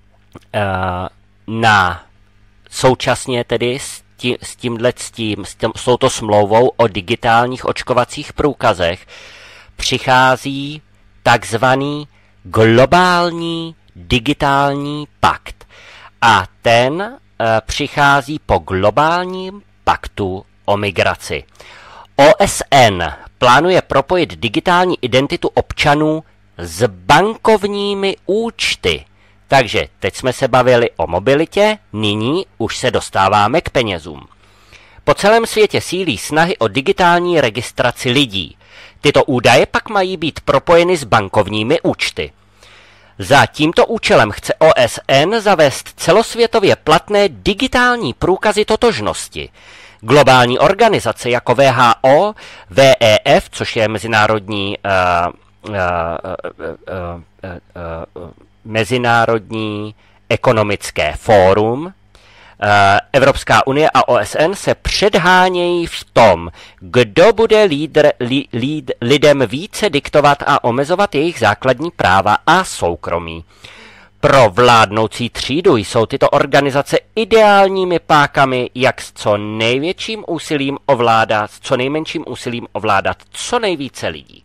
uh, na současně tedy s, tí, s tímhle s tím, s, tím, s touto smlouvou o digitálních očkovacích průkazech přichází takzvaný globální digitální pakt. A ten uh, přichází po globálním paktu o migraci. O S N plánuje propojit digitální identitu občanů s bankovními účty. Takže teď jsme se bavili o mobilitě, nyní už se dostáváme k penězům. Po celém světě sílí snahy o digitální registraci lidí. Tyto údaje pak mají být propojeny s bankovními účty. Za tímto účelem chce O S N zavést celosvětově platné digitální průkazy totožnosti. Globální organizace jako W H O, W E F, což je Mezinárodní, uh, uh, uh, uh, uh, uh, Mezinárodní ekonomické fórum, uh, Evropská unie a O S N se předhánějí v tom, kdo bude lídr, li, líd, lidem více diktovat a omezovat jejich základní práva a soukromí. Pro vládnoucí třídu jsou tyto organizace ideálními pákami, jak s co největším úsilím ovládat, s co nejmenším úsilím ovládat co nejvíce lidí.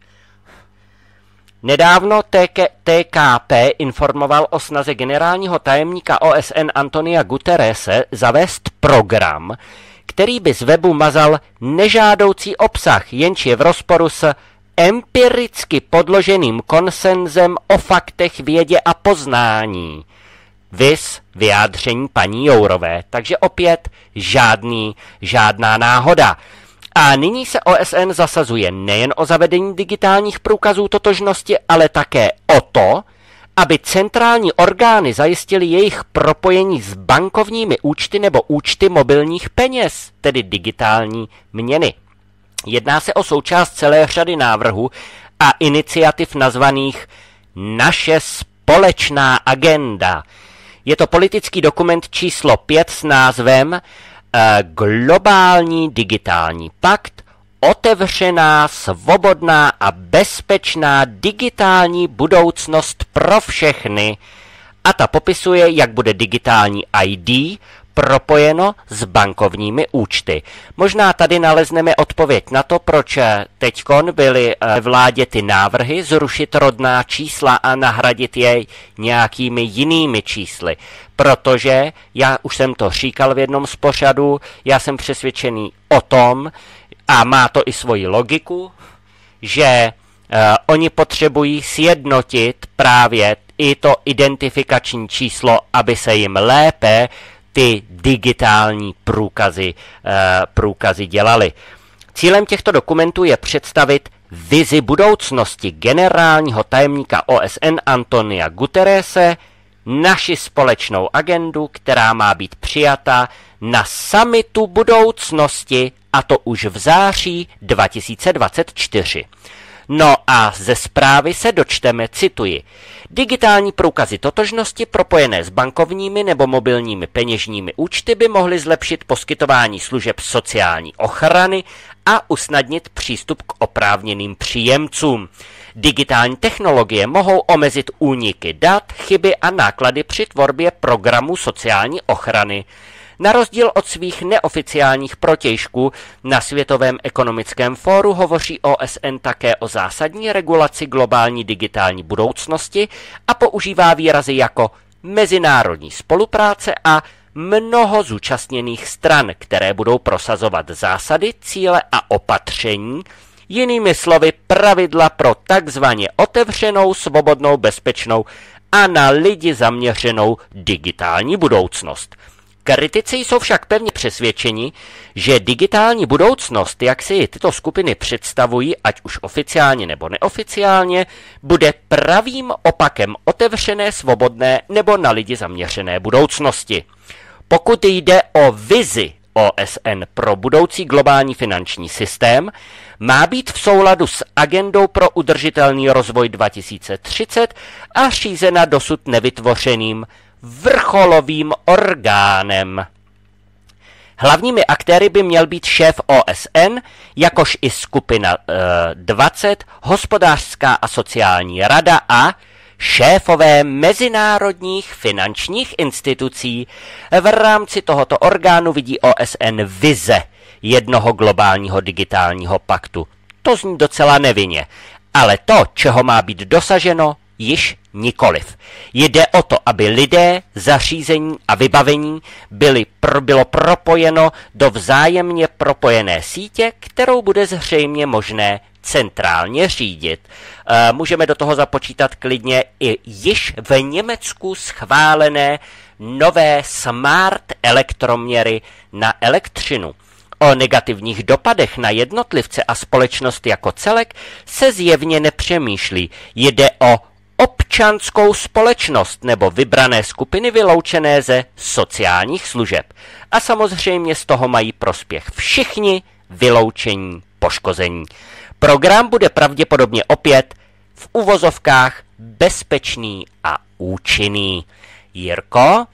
Nedávno T K P informoval o snaze generálního tajemníka O S N Antonia Guterrese zavést program, který by z webu mazal nežádoucí obsah, jenž je v rozporu s empiricky podloženým konsenzem o faktech, vědě a poznání. Viz vyjádření paní Jourové, takže opět žádný, žádná náhoda. A nyní se O S N zasazuje nejen o zavedení digitálních průkazů totožnosti, ale také o to, aby centrální orgány zajistily jejich propojení s bankovními účty nebo účty mobilních peněz, tedy digitální měny. Jedná se o součást celé řady návrhů a iniciativ nazvaných Naše společná agenda. Je to politický dokument číslo pět s názvem Globální digitální pakt, otevřená, svobodná a bezpečná digitální budoucnost pro všechny. A ta popisuje, jak bude digitální I D propojeno s bankovními účty. Možná tady nalezneme odpověď na to, proč teďkon byly vládě ty návrhy zrušit rodná čísla a nahradit je nějakými jinými čísly. Protože, já už jsem to říkal v jednom z pořadů, já jsem přesvědčený o tom, a má to i svoji logiku, že uh, oni potřebují sjednotit právě i to identifikační číslo, aby se jim lépe ty digitální průkazy, uh, průkazy dělaly. Cílem těchto dokumentů je představit vizi budoucnosti generálního tajemníka O S N Antonia Guterrese, naši společnou agendu, která má být přijata na summitu budoucnosti, a to už v září dva tisíce dvacet čtyři. No a ze zprávy se dočteme, cituji, Digitální průkazy totožnosti propojené s bankovními nebo mobilními peněžními účty by mohly zlepšit poskytování služeb sociální ochrany a usnadnit přístup k oprávněným příjemcům. Digitální technologie mohou omezit úniky dat, chyby a náklady při tvorbě programů sociální ochrany. Na rozdíl od svých neoficiálních protějšků na Světovém ekonomickém fóru hovoří O S N také o zásadní regulaci globální digitální budoucnosti a používá výrazy jako mezinárodní spolupráce a mnoho zúčastněných stran, které budou prosazovat zásady, cíle a opatření, jinými slovy pravidla pro takzvaně otevřenou, svobodnou, bezpečnou a na lidi zaměřenou digitální budoucnost. Kritici jsou však pevně přesvědčeni, že digitální budoucnost, jak si tyto skupiny představují, ať už oficiálně nebo neoficiálně, bude pravým opakem otevřené, svobodné nebo na lidi zaměřené budoucnosti. Pokud jde o vizi O S N pro budoucí globální finanční systém, má být v souladu s agendou pro udržitelný rozvoj dva tisíce třicet a řízena dosud nevytvořeným vrcholovým orgánem. Hlavními aktéry by měl být šéf O S N, jakož i skupina e, dvacet, hospodářská a sociální rada a šéfové mezinárodních finančních institucí. V rámci tohoto orgánu vidí O S N vize jednoho globálního digitálního paktu. To zní docela nevinně, ale to, čeho má být dosaženo, již nikoliv. Jde o to, aby lidé, zařízení a vybavení byly, pro, bylo propojeno do vzájemně propojené sítě, kterou bude zřejmě možné centrálně řídit. E, můžeme do toho započítat klidně i již v Německu schválené nové smart elektroměry na elektřinu. O negativních dopadech na jednotlivce a společnost jako celek se zjevně nepřemýšlí. Jde o občanskou společnost nebo vybrané skupiny vyloučené ze sociálních služeb. A samozřejmě z toho mají prospěch všichni vyloučení, poškození. Program bude pravděpodobně opět v uvozovkách bezpečný a účinný. Jirko,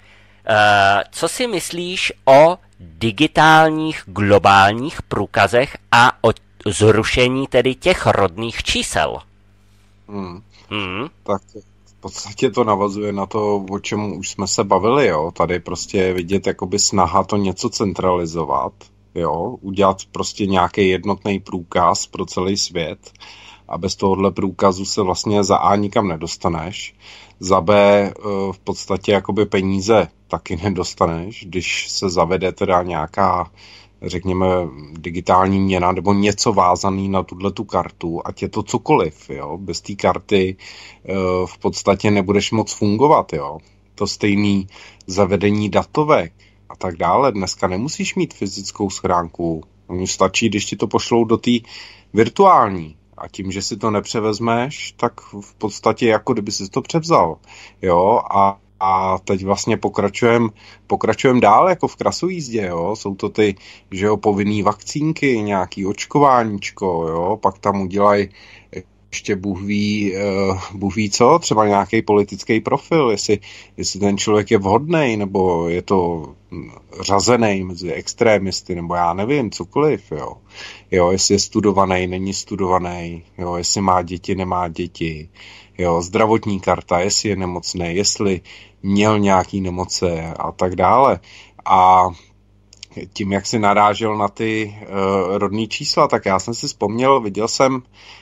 co si myslíš o digitálních globálních průkazech a o zrušení tedy těch rodných čísel? Hmm. Hmm. Tak v podstatě to navazuje na to, o čem už jsme se bavili, jo. Tady prostě je vidět jakoby snaha to něco centralizovat, jo, udělat prostě nějaký jednotný průkaz pro celý svět a bez tohohle průkazu se vlastně za A nikam nedostaneš, za B v podstatě jakoby peníze taky nedostaneš, když se zavede teda nějaká, řekněme, digitální měna nebo něco vázaný na tuhletu kartu, ať je to cokoliv, jo. Bez té karty v podstatě nebudeš moc fungovat, jo. To stejný zavedení datovek a tak dále. Dneska nemusíš mít fyzickou schránku. Mně stačí, když ti to pošlou do té virtuální. A tím, že si to nepřevezmeš, tak v podstatě jako kdyby si to převzal. Jo, a A teď vlastně pokračujeme pokračujem dál jako v krasojízdě, jo. Jsou to ty, že jo, povinný vakcínky, nějaký očkováníčko, jo. Pak tam udělají ještě Bůh ví, uh, Bůh ví co, třeba nějaký politický profil, jestli, jestli ten člověk je vhodný, nebo je to řazený mezi extrémisty, nebo já nevím, cokoliv, jo. Jo, jestli je studovaný, není studovaný, jo, jestli má děti, nemá děti, jo, zdravotní karta, jestli je nemocný, jestli měl nějaký nemoce a tak dále. A tím, jak si narážel na ty uh, rodný čísla, tak já jsem si vzpomněl, viděl jsem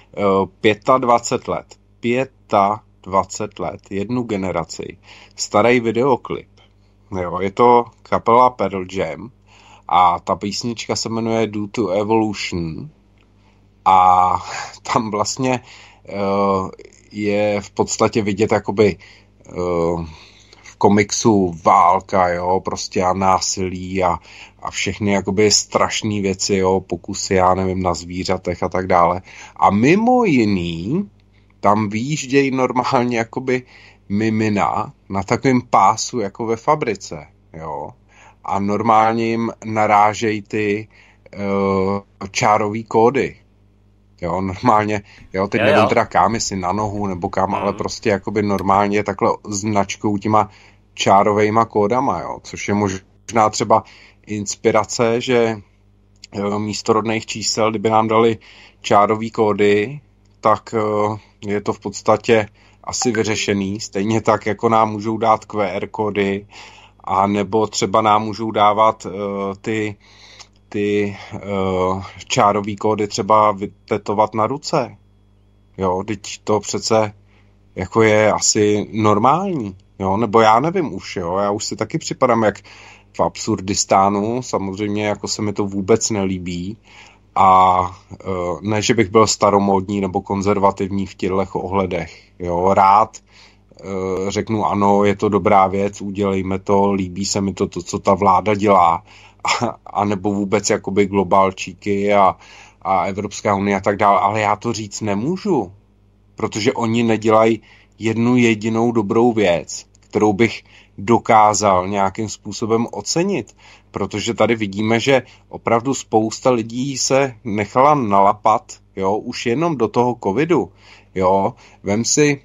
uh, dvacet pět let. dvacet pět let, jednu generaci. Starý videoklip. Jo, je to kapela Pearl Jam a ta písnička se jmenuje Due to Evolution a tam vlastně uh, je v podstatě vidět jakoby uh, v komiksu válka, jo, prostě a násilí a, a všechny jakoby strašné věci, jo, pokusy, já nevím, na zvířatech a tak dále. A mimo jiný tam výjíždějí normálně jakoby mimina na takovém pásu jako ve fabrice, jo. A normálně jim narážejí ty uh, čárový kódy. Jo, normálně, jo, teď jo, nevím jo. teda kam, jestli na nohu nebo kam, mm. ale prostě jakoby normálně takhle značkou těma čárovejma kódama, jo, což je možná třeba inspirace, že jo, místo rodných čísel, kdyby nám dali čárový kódy, tak je to v podstatě asi vyřešený, stejně tak, jako nám můžou dát Q R kódy, a nebo třeba nám můžou dávat uh, ty ty uh, čárový kódy třeba vytetovat na ruce. Jo, teď to přece jako je asi normální, jo, nebo já nevím už, jo, já už si taky připadám jak v Absurdistánu, samozřejmě jako se mi to vůbec nelíbí a uh, ne, že bych byl staromódní nebo konzervativní v těchto ohledech, jo, rád uh, řeknu ano, je to dobrá věc, udělejme to, líbí se mi to, to co ta vláda dělá, a nebo vůbec jakoby globálčíky a, a Evropská unie a tak dále, ale já to říct nemůžu, protože oni nedělají jednu jedinou dobrou věc, kterou bych dokázal nějakým způsobem ocenit, protože tady vidíme, že opravdu spousta lidí se nechala nalapat, jo, už jenom do toho covidu, jo, vem si,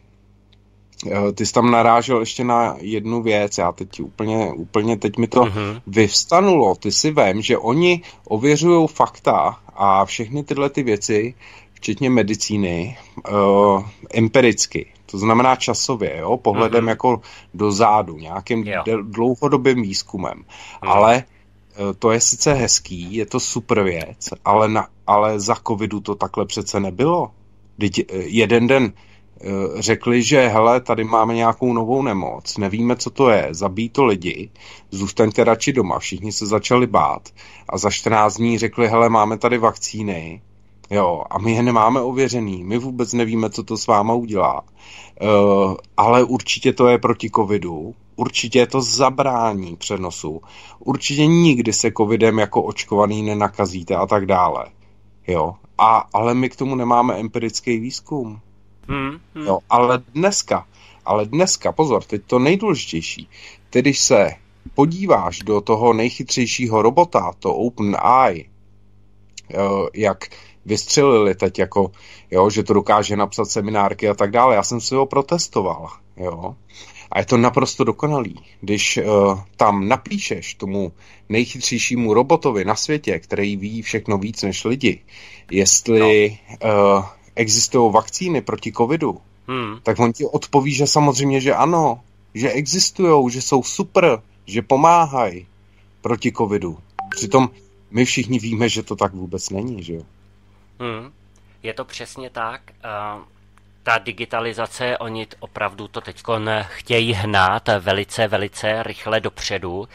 ty jsi tam narážel ještě na jednu věc, já teď úplně, úplně teď mi to uh-huh. vyvstanulo. Ty si vem, že oni ověřují fakta a všechny tyhle ty věci, včetně medicíny, uh, empiricky. To znamená časově, jo, pohledem uh-huh. jako dozadu, nějakým de- dlouhodobým výzkumem. Uh-huh. Ale uh, to je sice hezký, je to super věc, ale, na, ale za covidu to takhle přece nebylo. Teď uh, jeden den řekli, že hele, tady máme nějakou novou nemoc, nevíme, co to je, zabíjí to lidi, zůstaňte radši doma, všichni se začali bát a za čtrnáct dní řekli, hele, máme tady vakcíny, jo, a my je nemáme ověřený, my vůbec nevíme, co to s váma udělá, uh, ale určitě to je proti covidu, určitě to zabrání přenosu, určitě nikdy se covidem jako očkovaný nenakazíte a tak dále, jo, a, ale my k tomu nemáme empirický výzkum. Hmm, hmm. Jo, ale dneska, ale dneska, pozor, teď to nejdůležitější, tedy když se podíváš do toho nejchytřejšího robota, to OpenAI, jak vystřelili teď, jako, jo, že to dokáže napsat seminárky a tak dále, já jsem si ho protestoval, jo, a je to naprosto dokonalý. Když uh, tam napíšeš tomu nejchytřejšímu robotovi na světě, který ví všechno víc než lidi, jestli no. uh, existují vakcíny proti covidu, hmm. tak on ti odpoví, že samozřejmě, že ano, že existují, že jsou super, že pomáhají proti covidu. Přitom my všichni víme, že to tak vůbec není, že jo? Hmm. Je to přesně tak. Uh, ta digitalizace, oni opravdu to teďko chtějí hnát velice, velice rychle dopředu. Uh,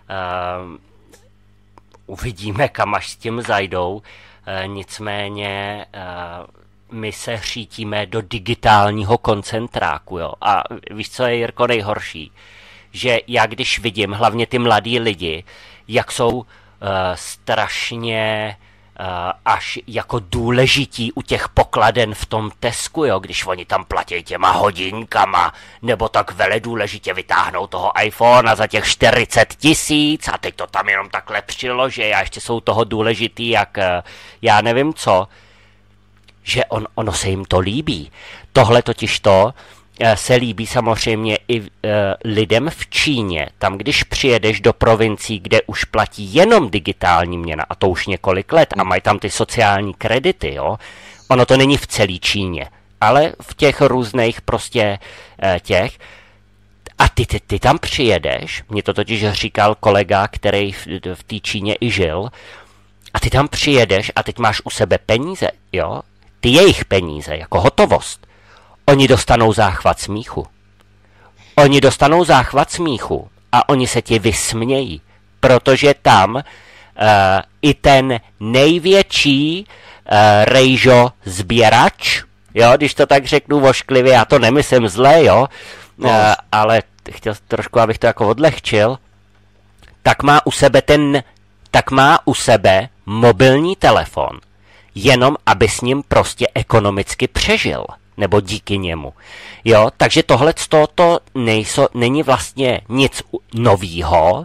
uvidíme, kam až s tím zajdou. Uh, nicméně uh, my se řítíme do digitálního koncentráku, jo. A víš, co je, Jirko, nejhorší? Že já když vidím hlavně ty mladí lidi, jak jsou uh, strašně uh, až jako důležití u těch pokladen v tom Tesku, jo, když oni tam platí těma hodinkama, nebo tak vele důležitě vytáhnou toho iPhone za těch čtyřicet tisíc a teď to tam jenom takhle přiloží a ještě jsou toho důležitý, jak uh, já nevím co, že on, ono se jim to líbí. Tohle totiž to se líbí samozřejmě i uh, lidem v Číně. Tam, když přijedeš do provincií, kde už platí jenom digitální měna, a to už několik let, a mají tam ty sociální kredity, jo, ono to není v celé Číně, ale v těch různých prostě uh, těch. A ty, ty, ty tam přijedeš, mě to totiž říkal kolega, který v, v té Číně i žil, a ty tam přijedeš a teď máš u sebe peníze, jo, ty jejich peníze, jako hotovost. Oni dostanou záchvat smíchu. Oni dostanou záchvat smíchu a oni se ti vysmějí, protože tam uh, i ten největší uh, rejžo sběrač, jo, když to tak řeknu vošklivě, já to nemyslím zle, jo, no. uh, ale chtěl trošku, abych to jako odlehčil, tak má u sebe ten, tak má u sebe mobilní telefon, jenom aby s ním prostě ekonomicky přežil. Nebo díky němu. Jo, takže tohle to nejso, není vlastně nic novýho,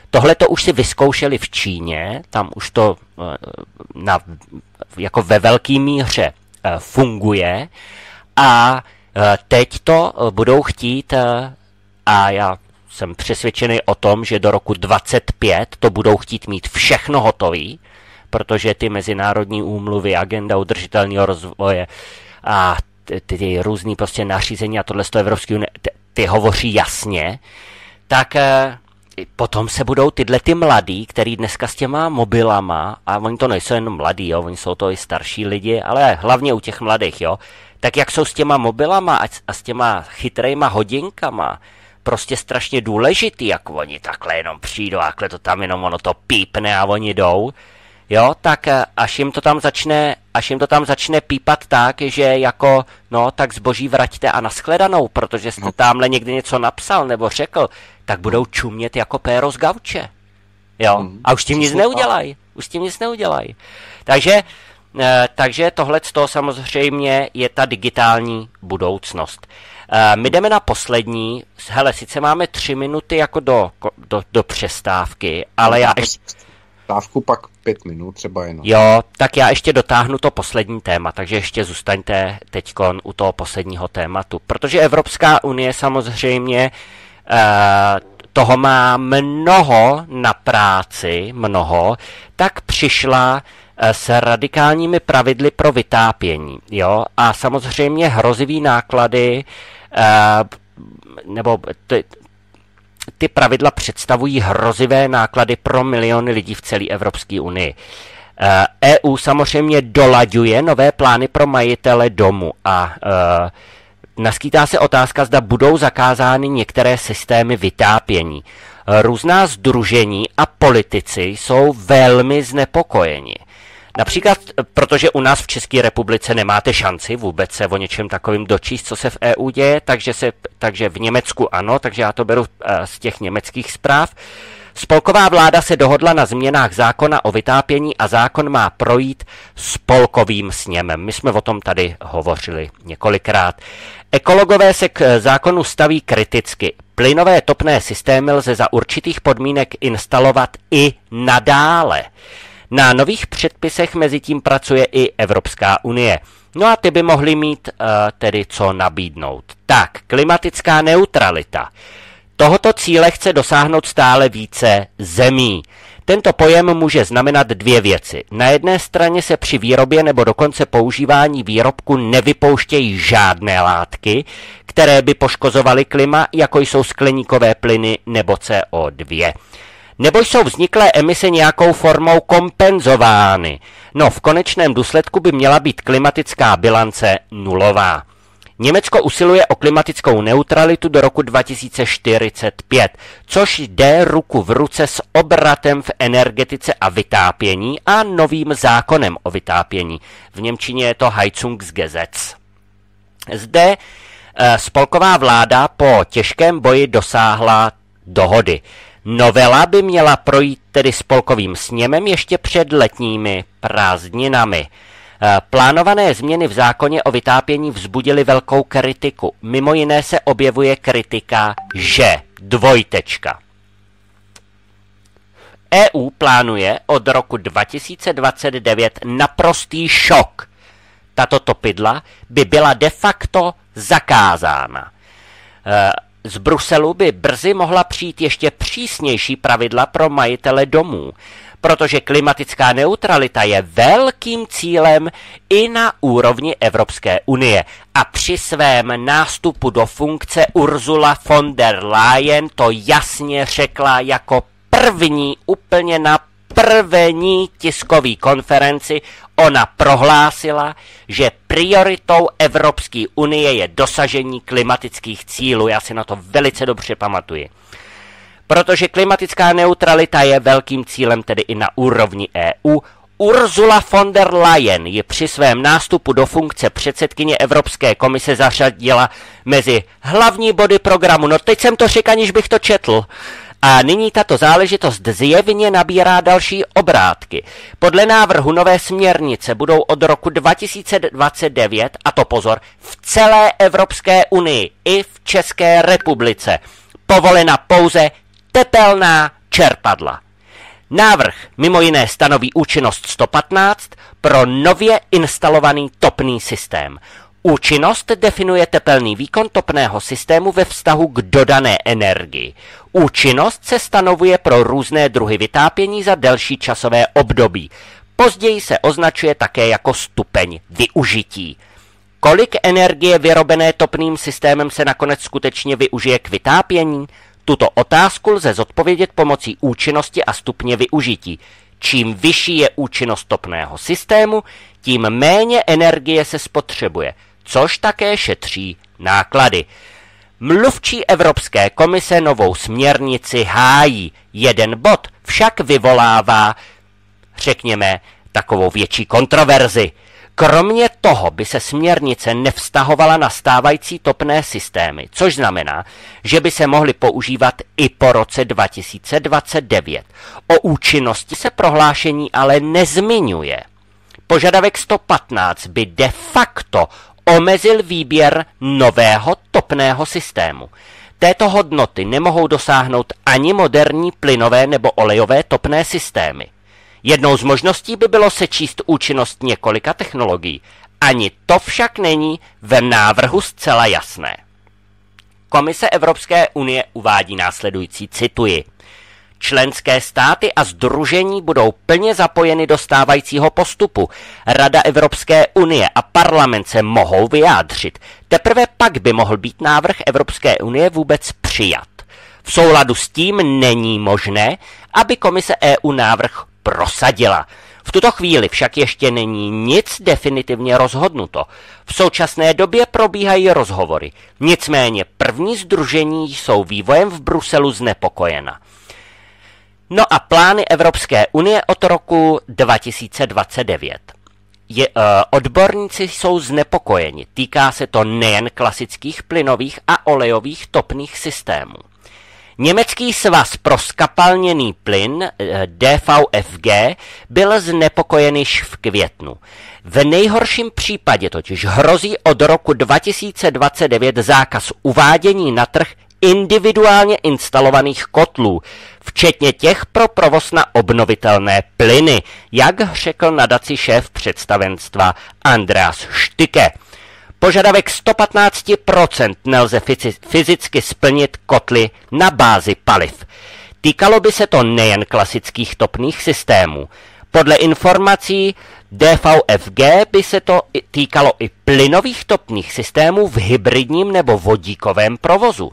Tohle to už si vyzkoušeli v Číně, tam už to na, jako ve velké míře funguje a teď to budou chtít, a já jsem přesvědčený o tom, že do roku dvacet pět to budou chtít mít všechno hotový, protože ty mezinárodní úmluvy, agenda udržitelného rozvoje a ty, ty různý prostě nařízení a tohle z toho Evropské unie, ty, ty hovoří jasně, tak eh, potom se budou tyhle ty mladí, který dneska s těma mobilama, a oni to nejsou jenom mladí, jo, oni jsou to i starší lidi, ale hlavně u těch mladých, jo, tak jak jsou s těma mobilama a, a s těma chytrejma hodinkama prostě strašně důležitý, jak oni takhle jenom přijdou, takhle to tam jenom ono to pípne a oni jdou, jo, tak až jim to tam začne, až jim to tam začne pípat tak, že jako, no, tak zboží vraťte a nashledanou, protože jste tamhle někdy něco napsal nebo řekl, tak budou čumět jako péro z gauče, jo, a už tím nic neudělají, už tím nic neudělají. Takže, takže tohle z toho samozřejmě je ta digitální budoucnost. My jdeme na poslední, hele, sice máme tři minuty jako do, do, do přestávky, ale já ještě... Přestávku pak pět minut třeba jenom. Jo, tak já ještě dotáhnu to poslední téma, takže ještě zůstaňte teďkon u toho posledního tématu, protože Evropská unie samozřejmě eh, toho má mnoho na práci, mnoho, tak přišla s radikálními pravidly pro vytápění, jo, a samozřejmě hrozivý náklady, nebo ty, ty pravidla představují hrozivé náklady pro miliony lidí v celé Evropské unii. E U samozřejmě dolaďuje nové plány pro majitele domu a naskýtá se otázka, zda budou zakázány některé systémy vytápění. Různá sdružení a politici jsou velmi znepokojeni. Například, protože u nás v České republice nemáte šanci vůbec se o něčem takovým dočíst, co se v E U děje, takže, se, takže v Německu ano, takže já to beru z těch německých zpráv. Spolková vláda se dohodla na změnách zákona o vytápění a zákon má projít spolkovým sněmem. My jsme o tom tady hovořili několikrát. Ekologové se k zákonu staví kriticky. Plynové topné systémy lze za určitých podmínek instalovat i nadále. Na nových předpisech mezi tím pracuje i Evropská unie. No a ty by mohly mít uh, tedy co nabídnout. Tak, klimatická neutralita. Tohoto cíle chce dosáhnout stále více zemí. Tento pojem může znamenat dvě věci. Na jedné straně se při výrobě nebo dokonce používání výrobku nevypouštějí žádné látky, které by poškozovaly klima, jako jsou skleníkové plyny nebo C O dva. Nebo jsou vzniklé emise nějakou formou kompenzovány. No, v konečném důsledku by měla být klimatická bilance nulová. Německo usiluje o klimatickou neutralitu do roku dva tisíce čtyřicet pět, což jde ruku v ruce s obratem v energetice a vytápění a novým zákonem o vytápění. V němčině je to Heizungsgesetz. Zde eh, spolková vláda po těžkém boji dosáhla dohody. Novela by měla projít tedy spolkovým sněmem ještě před letními prázdninami. Plánované změny v zákoně o vytápění vzbudily velkou kritiku. Mimo jiné se objevuje kritika, že dvojtečka. E U plánuje od roku dva tisíce dvacet devět naprostý šok. Tato topidla by byla de facto zakázána. Z Bruselu by brzy mohla přijít ještě přísnější pravidla pro majitele domů, protože klimatická neutralita je velkým cílem i na úrovni Evropské unie. A při svém nástupu do funkce Ursula von der Leyen to jasně řekla jako první, úplně na první tiskové konferenci. Ona prohlásila, že prioritou Evropské unie je dosažení klimatických cílů. Já si na to velice dobře pamatuji. Protože klimatická neutralita je velkým cílem tedy i na úrovni E U. Ursula von der Leyen ji při svém nástupu do funkce předsedkyně Evropské komise zařadila mezi hlavní body programu. No teď jsem to řekl, aniž bych to četl. A nyní tato záležitost zjevně nabírá další obrátky. Podle návrhu nové směrnice budou od roku dva tisíce dvacet devět, a to pozor, v celé Evropské unii i v České republice povolena pouze tepelná čerpadla. Návrh mimo jiné stanoví účinnost sto patnáct pro nově instalovaný topný systém. Účinnost definuje tepelný výkon topného systému ve vztahu k dodané energii. Účinnost se stanovuje pro různé druhy vytápění za delší časové období. Později se označuje také jako stupeň využití. Kolik energie vyrobené topným systémem se nakonec skutečně využije k vytápění? Tuto otázku lze zodpovědět pomocí účinnosti a stupně využití. Čím vyšší je účinnost topného systému, tím méně energie se spotřebuje, což také šetří náklady. Mluvčí Evropské komise novou směrnici hájí. Jeden bod však vyvolává, řekněme, takovou větší kontroverzi. Kromě toho by se směrnice nevztahovala na stávající topné systémy, což znamená, že by se mohly používat i po roce dva tisíce dvacet devět. O účinnosti se prohlášení ale nezmiňuje. Požadavek sto patnáct by de facto omezil výběr nového topného systému. Této hodnoty nemohou dosáhnout ani moderní plynové nebo olejové topné systémy. Jednou z možností by bylo sečíst účinnost několika technologií. Ani to však není v návrhu zcela jasné. Komise Evropské unie uvádí následující, cituji. Členské státy a sdružení budou plně zapojeny do stávajícího postupu. Rada Evropské unie a parlament se mohou vyjádřit. Teprve pak by mohl být návrh Evropské unie vůbec přijat. V souladu s tím není možné, aby Komise E U návrh prosadila. V tuto chvíli však ještě není nic definitivně rozhodnuto. V současné době probíhají rozhovory. Nicméně první sdružení jsou vývojem v Bruselu znepokojena. No a plány Evropské unie od roku dva tisíce dvacet devět. Je, uh, odborníci jsou znepokojeni. Týká se to nejen klasických plynových a olejových topných systémů. Německý svaz pro skapalněný plyn D V F G byl znepokojen již v květnu. V nejhorším případě totiž hrozí od roku dva tisíce dvacet devět zákaz uvádění na trh individuálně instalovaných kotlů, včetně těch pro provoz na obnovitelné plyny, jak řekl nadaci šéf představenstva Andreas Štike. Požadavek sto patnáct procent nelze fyzicky splnit kotly na bázi paliv. Týkalo by se to nejen klasických topných systémů. Podle informací D V F G by se to týkalo i plynových topných systémů v hybridním nebo vodíkovém provozu.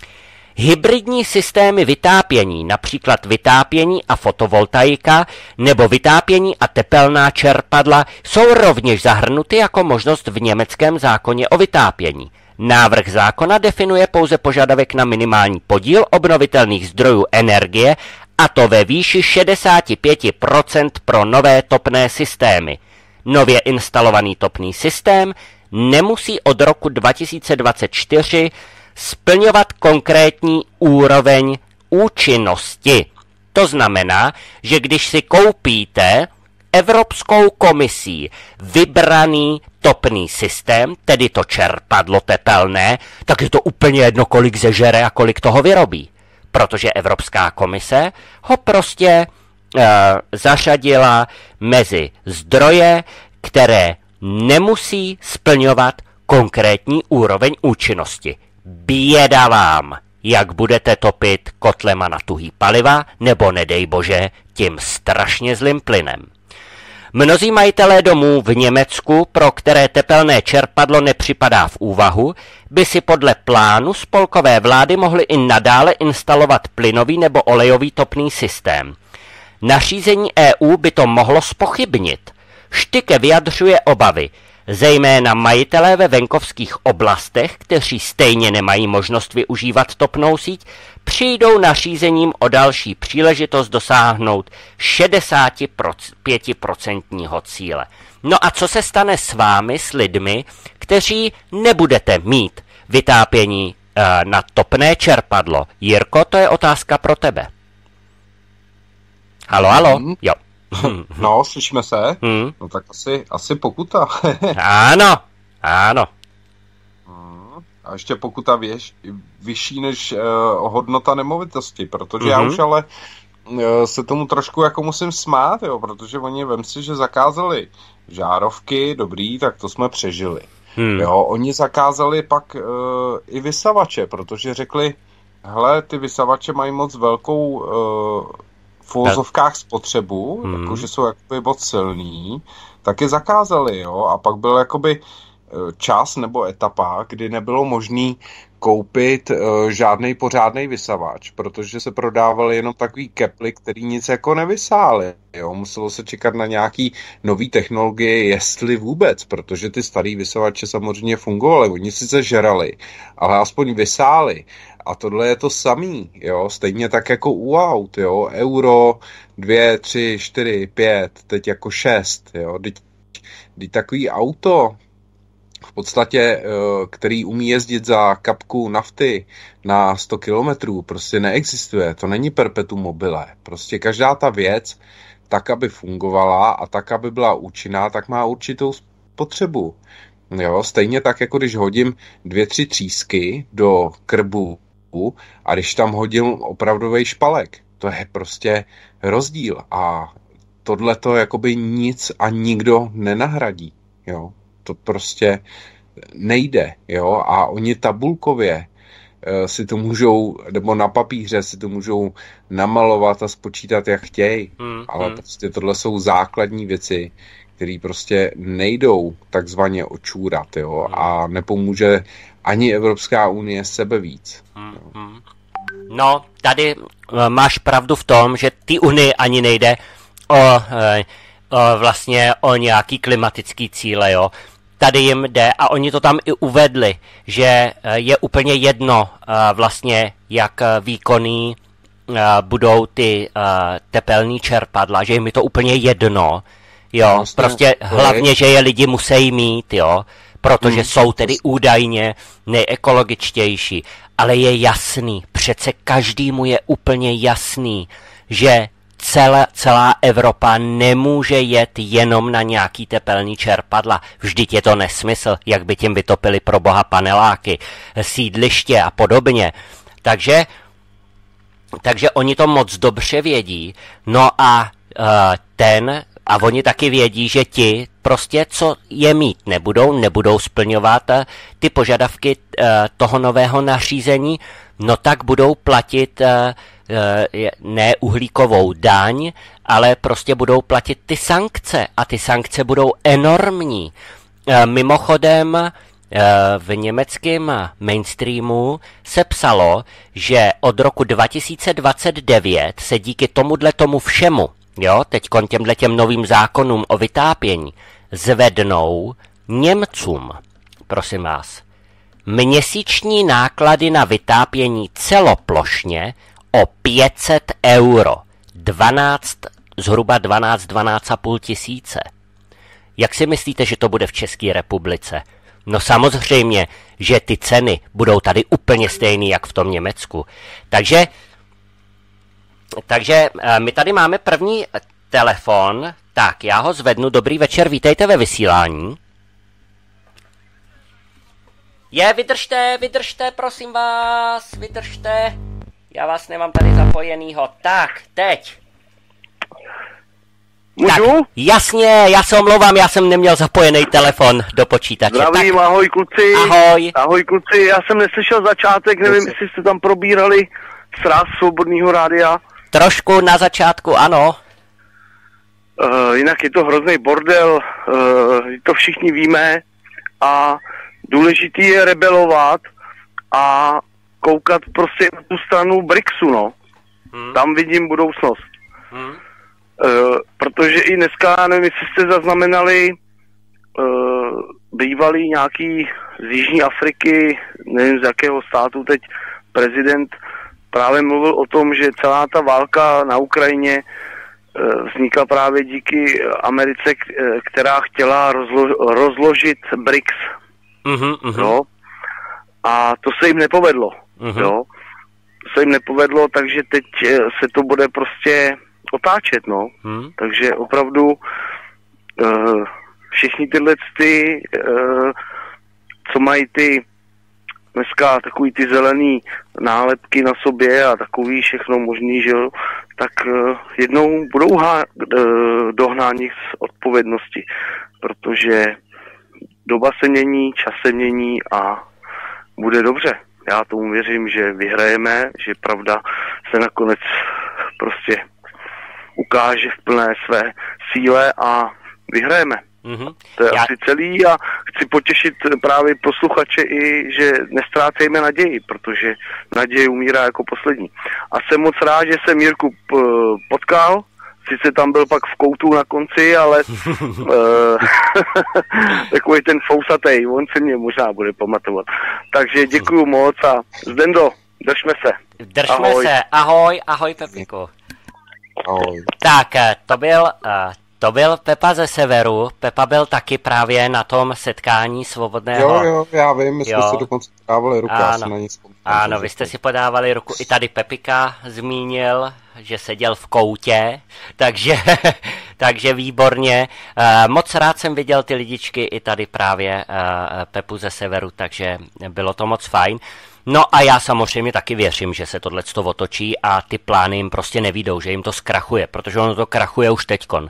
Hybridní systémy vytápění, například vytápění a fotovoltaika nebo vytápění a tepelná čerpadla, jsou rovněž zahrnuty jako možnost v německém zákoně o vytápění. Návrh zákona definuje pouze požadavek na minimální podíl obnovitelných zdrojů energie, a to ve výši šedesát pět procent pro nové topné systémy. Nově instalovaný topný systém nemusí od roku dva tisíce dvacet čtyři splňovat konkrétní úroveň účinnosti. To znamená, že když si koupíte Evropskou komisí vybraný topný systém, tedy to čerpadlo tepelné, tak je to úplně jedno, kolik zežere a kolik toho vyrobí. Protože Evropská komise ho prostě e, zařadila mezi zdroje, které nemusí splňovat konkrétní úroveň účinnosti. Běda vám, jak budete topit kotlema na tuhý paliva, nebo nedej bože, tím strašně zlým plynem. Mnozí majitelé domů v Německu, pro které tepelné čerpadlo nepřipadá v úvahu, by si podle plánu spolkové vlády mohli i nadále instalovat plynový nebo olejový topný systém. Nařízení E U by to mohlo zpochybnit. Štike vyjadřuje obavy, zejména majitelé ve venkovských oblastech, kteří stejně nemají možnost využívat topnou síť, přijdou nařízením o další příležitost dosáhnout šedesát pět procent cíle. No a co se stane s vámi, s lidmi, kteří nebudete mít vytápění e, na topné čerpadlo? Jirko, to je otázka pro tebe. Halo, halo? Hmm. Jo. No, slyšíme se? Hmm. No tak asi, asi pokuta. Ano, ano. A ještě pokuta věž, vyšší než uh, hodnota nemovitosti, protože mm-hmm. já už ale se tomu trošku jako musím smát, jo, protože oni, vem si, že zakázali žárovky, dobrý, tak to jsme přežili. Hmm. Jo, oni zakázali pak uh, i vysavače, protože řekli, hele, ty vysavače mají moc velkou uh, v uvozovkách spotřebu, hmm. jakože jsou jakoby moc silný, tak je zakázali, jo, a pak byl jakoby čas nebo etapa, kdy nebylo možný koupit uh, žádnej pořádnej vysavač, protože se prodávaly jenom takový keply, který nic jako nevysály. Jo? Muselo se čekat na nějaký nový technologie, jestli vůbec, protože ty starý vysavače samozřejmě fungovaly. Oni sice žrali, ale aspoň vysály. A tohle je to samý, jo? Stejně tak jako u aut, jo? Euro, dvě, tři, čtyři, pět, teď jako šest, jo? Teď, teď takový auto, v podstatě, který umí jezdit za kapku nafty na sto kilometrů, prostě neexistuje. To není perpetuum mobile. Prostě každá ta věc, tak, aby fungovala a tak, aby byla účinná, tak má určitou spotřebu. Jo? Stejně tak, jako když hodím dvě, tři třísky do krbu a když tam hodím opravdový špalek. To je prostě rozdíl. A tohle to jakoby nic a nikdo nenahradí. Jo? To prostě nejde, jo, a oni tabulkově e, si to můžou, nebo na papíře si to můžou namalovat a spočítat, jak chtějí, hmm, ale hmm. prostě tohle jsou základní věci, které prostě nejdou takzvaně očůrat, jo, hmm. a nepomůže ani Evropská unie sebe víc. Hmm, hmm. No, tady máš pravdu v tom, že ty unii ani nejde o, o vlastně o nějaký klimatický cíle, jo. Tady jim jde, a oni to tam i uvedli, že je úplně jedno vlastně, jak výkonný budou ty tepelní čerpadla, že jim je to úplně jedno, jo, vlastně, prostě hlavně, že je lidi musí mít, jo, protože hmm. jsou tedy údajně nejekologičtější, ale je jasný, přece každému je úplně jasný, že Celá, celá Evropa nemůže jet jenom na nějaký tepelný čerpadla. Vždyť je to nesmysl, jak by tím vytopili pro boha paneláky, sídliště a podobně. Takže, takže oni to moc dobře vědí. No a uh, ten, a oni taky vědí, že ti prostě, co je mít nebudou, nebudou splňovat uh, ty požadavky uh, toho nového nařízení, no tak budou platit uh, ne uhlíkovou daň, ale prostě budou platit ty sankce a ty sankce budou enormní. Mimochodem v německém mainstreamu se psalo, že od roku dva tisíce dvacet devět se díky tomuhle tomu všemu, jo, teďkon těmhle těm novým zákonům o vytápění, zvednou Němcům, prosím vás, měsíční náklady na vytápění celoplošně o pět set euro, dvanáct, zhruba dvanáct, dvanáct a půl tisíce. Jak si myslíte, že to bude v České republice? No samozřejmě, že ty ceny budou tady úplně stejný, jak v tom Německu. Takže, takže my tady máme první telefon. Tak, já ho zvednu. Dobrý večer, vítejte ve vysílání. Je, vydržte, vydržte, prosím vás, vydržte. Já vás nemám tady zapojenýho. Tak, teď. Můžu? Tak, jasně, já se omlouvám, já jsem neměl zapojený telefon do počítače. Zdravím, tak. Ahoj kluci. Ahoj. Ahoj kluci, já jsem neslyšel začátek, nevím, jestli jste tam probírali sraz Svobodného rádia. Trošku na začátku, ano. Uh, jinak je to hrozný bordel, uh, to všichni víme a důležitý je rebelovat a koukat prostě na tu stranu BRICSu, no. Hmm. Tam vidím budoucnost. Hmm. Uh, protože i dneska, nevím, jestli jste zaznamenali, uh, bývalý nějaký z Jižní Afriky, nevím z jakého státu teď, prezident právě mluvil o tom, že celá ta válka na Ukrajině uh, vznikla právě díky Americe, která chtěla rozlo- rozložit BRICS. Uh-huh, uh-huh. Jo? A to se jim nepovedlo. Uh-huh. Jo? To se jim nepovedlo, takže teď se to bude prostě otáčet, no. Uh-huh. Takže opravdu uh, všichni tyhle ty, uh, co mají ty dneska takový ty zelený nálepky na sobě a takový všechno možný, že jo, tak uh, jednou budou há, uh, dohnáni z odpovědnosti, protože doba se mění, čas se mění a bude dobře. Já tomu věřím, že vyhrajeme, že pravda se nakonec prostě ukáže v plné své síle a vyhrajeme. Mm-hmm. To je Já... asi celý a chci potěšit právě posluchače i, že nestrácejme naději, protože naděje umírá jako poslední. A jsem moc rád, že jsem Jirku potkal, sice tam byl pak v koutu na konci, ale takový ten fousatej, on se mě možná bude pamatovat. Takže děkuju moc a Zdendo, držme se. Držme ahoj. se, ahoj, ahoj Pepiku. Ahoj. Tak, to byl... Uh... To byl Pepa ze severu. Pepa byl taky právě na tom setkání svobodného. Jo, jo, já vím, my jsme jo. si dokonce podávali ruku, ano. Já jsem na nic vzpomněl. Ano, vy jste si podávali ruku. I tady Pepika zmínil, že seděl v koutě, takže, takže výborně. Moc rád jsem viděl ty lidičky i tady právě Pepu ze severu, takže bylo to moc fajn. No a já samozřejmě taky věřím, že se tohleto otočí a ty plány jim prostě nevídou, že jim to zkrachuje, protože ono to krachuje už teďkon.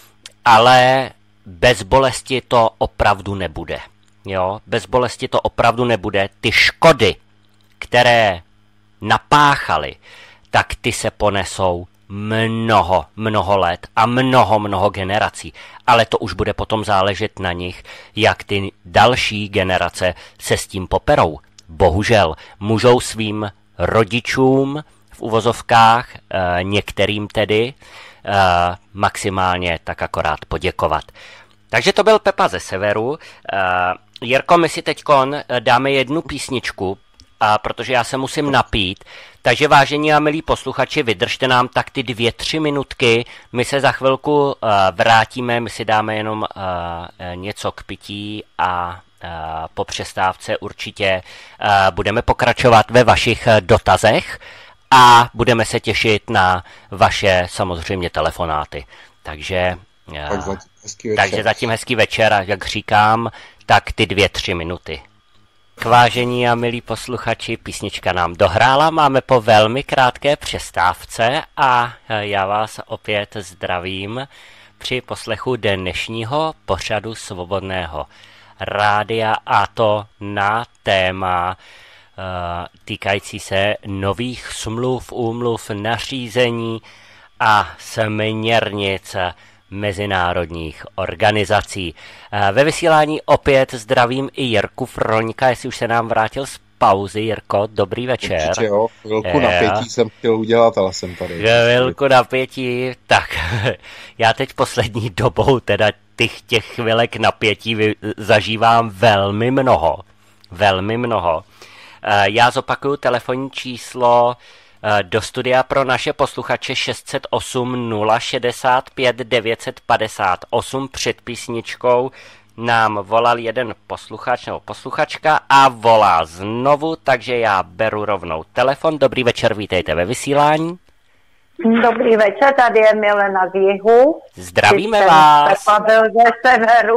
Ale bez bolesti to opravdu nebude. Jo, bez bolesti to opravdu nebude. Ty škody, které napáchali, tak ty se ponesou mnoho, mnoho let a mnoho, mnoho generací. Ale to už bude potom záležet na nich, jak ty další generace se s tím poperou. Bohužel můžou svým rodičům v uvozovkách, e, některým tedy, e, maximálně tak akorát poděkovat. Takže to byl Pepa ze severu. E, Jirko, my si teďkon dáme jednu písničku, a protože já se musím napít, takže vážení a milí posluchači, vydržte nám tak ty dvě, tři minutky, my se za chvilku uh, vrátíme, my si dáme jenom uh, něco k pití a uh, po přestávce určitě uh, budeme pokračovat ve vašich dotazech a budeme se těšit na vaše samozřejmě telefonáty. Takže, uh, tak zatím hezký takže zatím hezký večer a jak říkám, tak ty dvě, tři minuty. K vážení a milí posluchači, písnička nám dohrála, máme po velmi krátké přestávce a já vás opět zdravím při poslechu dnešního pořadu Svobodného rádia a to na téma uh, týkající se nových smluv, úmluv, nařízení a směrnic mezinárodních organizací. Ve vysílání opět zdravím i Jirku Froňka, jestli už se nám vrátil z pauzy. Jirko, dobrý večer. Určitě jo, chvilku napětí jsem chtěl udělat, ale jsem tady. Chvilku napětí, tak já teď poslední dobou teda těch, těch chvilek napětí zažívám velmi mnoho. Velmi mnoho. Já zopakuju telefonní číslo do studia pro naše posluchače šest set osm nula šedesát pět devět set padesát osm. Před písničkou nám volal jeden posluchač nebo posluchačka a volá znovu, takže já beru rovnou telefon. Dobrý večer, vítejte ve vysílání. Dobrý večer, tady je Milena z jihu. Zdravíme vás. Pepa byl ze severu.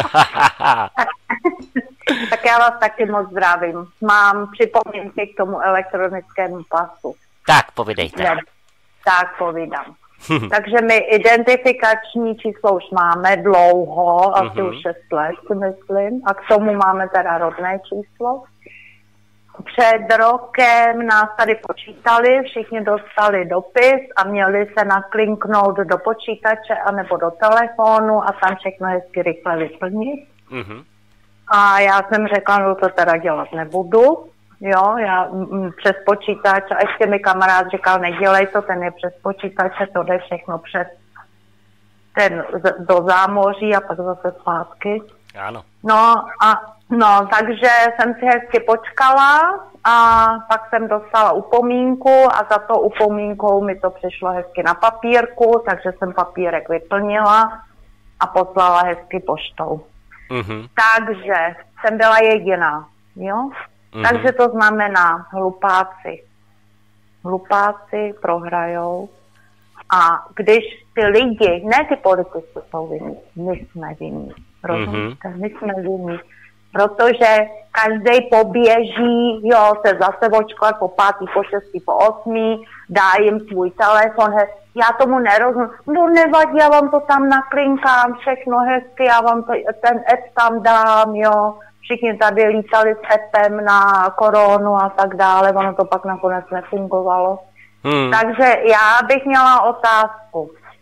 Tak já vás taky moc zdravím. Mám připomínky k tomu elektronickému pasu. Tak, povídejte. Ne, tak povídám. Takže my identifikační číslo už máme dlouho, asi mm-hmm. už šest let, myslím, a k tomu máme teda rodné číslo. Před rokem nás tady počítali, všichni dostali dopis a měli se naklinknout do počítače anebo do telefonu a tam všechno hezky rychle vyplnit. Mm-hmm. A já jsem řekla, no to teda dělat nebudu. Jo, já m, přes počítač, a ještě mi kamarád říkal, nedělej to, ten je přes počítače, to jde všechno přes ten z, do zámoří a pak zase zpátky. Ano. No a no, takže jsem si hezky počkala a pak jsem dostala upomínku a za to upomínkou mi to přišlo hezky na papírku, takže jsem papírek vyplnila a poslala hezky poštou. Mm-hmm. Takže jsem byla jediná, jo? Mm-hmm. Takže to znamená, hlupáci. Hlupáci prohrajou. A když ty lidi, ne ty politici jsou vinní, my jsme vinní. Rozumíte? Mm-hmm. My jsme vinní. protože každý poběží, jo, se zase očkovat po pátý, po šestý, po osmý, dá jim svůj telefon, he, já tomu nerozumím, no nevadí, já vám to tam naklinkám, všechno hezky, já vám to, ten app tam dám, jo, všichni tady lítali s appem na koronu a tak dále, ono to pak nakonec nefungovalo. Hmm. Takže já bych měla otázku,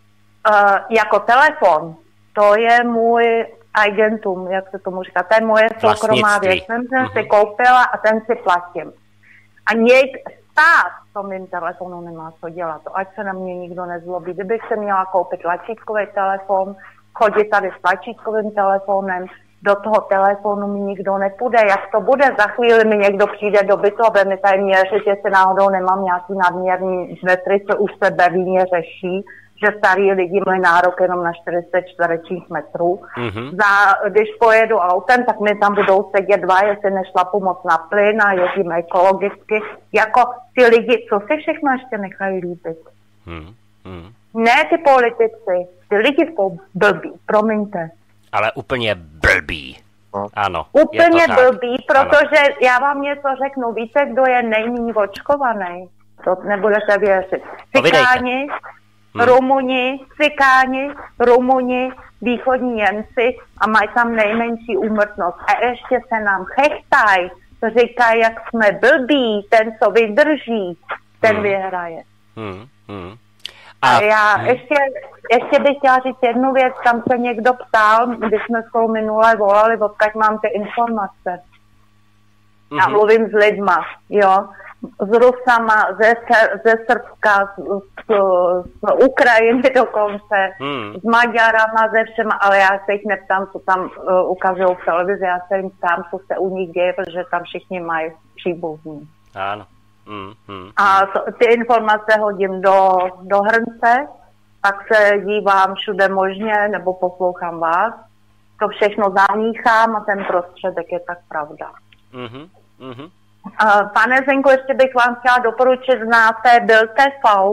uh, jako telefon, to je můj agentum, jak se tomu říká, to je moje soukromá věc, ten jsem uh-huh. si koupila a ten si platím. A něk stát v tom mým telefonu nemá co dělat, to ať se na mě nikdo nezlobí. Kdybych se měla koupit tlačítkový telefon, chodit tady s tlačítkovým telefonem, do toho telefonu mi nikdo nepůjde. Jak to bude? Za chvíli mi někdo přijde do bytu a bude mi tady měřit, jestli náhodou nemám nějaký nadměrný metry, co už se Berlíně řeší, že starý lidi mají nárok jenom na čtyři sta čtverečních metrů. Mm-hmm. Za, když pojedu autem, tak mi tam budou sedět dva, jestli nešlapu moc na plyn a jezdím ekologicky. Jako ty lidi, co si všechno ještě nechají líbit? Mm-hmm. Ne ty politici, ty lidi jsou blbí, promiňte. Ale úplně blbý. No. Ano. Úplně blbý, protože ano. Já vám něco řeknu. Víte, kdo je nejméně očkovaný? To nebudete věřit. Cikáni, hmm. Rumuni, Cikáni, Rumuni, východní Němci a mají tam nejmenší úmrtnost. A ještě se nám chechtají, říkají, jak jsme blbí, ten, co vydrží, ten hmm. vyhraje. Hmm. Hmm. A já hmm. ještě, ještě bych chtěla říct jednu věc, tam se někdo ptal, když jsme spolu minule volali, odkud mám ty informace. Mm-hmm. Já mluvím s lidma, jo, s Rusama, ze, ze Srbska, z, z, z Ukrajiny dokonce, mm. s Maďarama, ze všema, ale já se jich neptám, co tam uh, ukazují v televizi, já se jim ptám, co se u nich děje, protože tam všichni mají příbuzní. Ano. Mm, mm, a ty informace hodím do, do hrnce, pak se dívám všude možně, nebo poslouchám vás. To všechno zamíchám a ten prostředek je tak pravda. Mm-hmm, mm-hmm. Uh, pane Zenko, ještě bych vám chtěla doporučit, znáte Bil T V?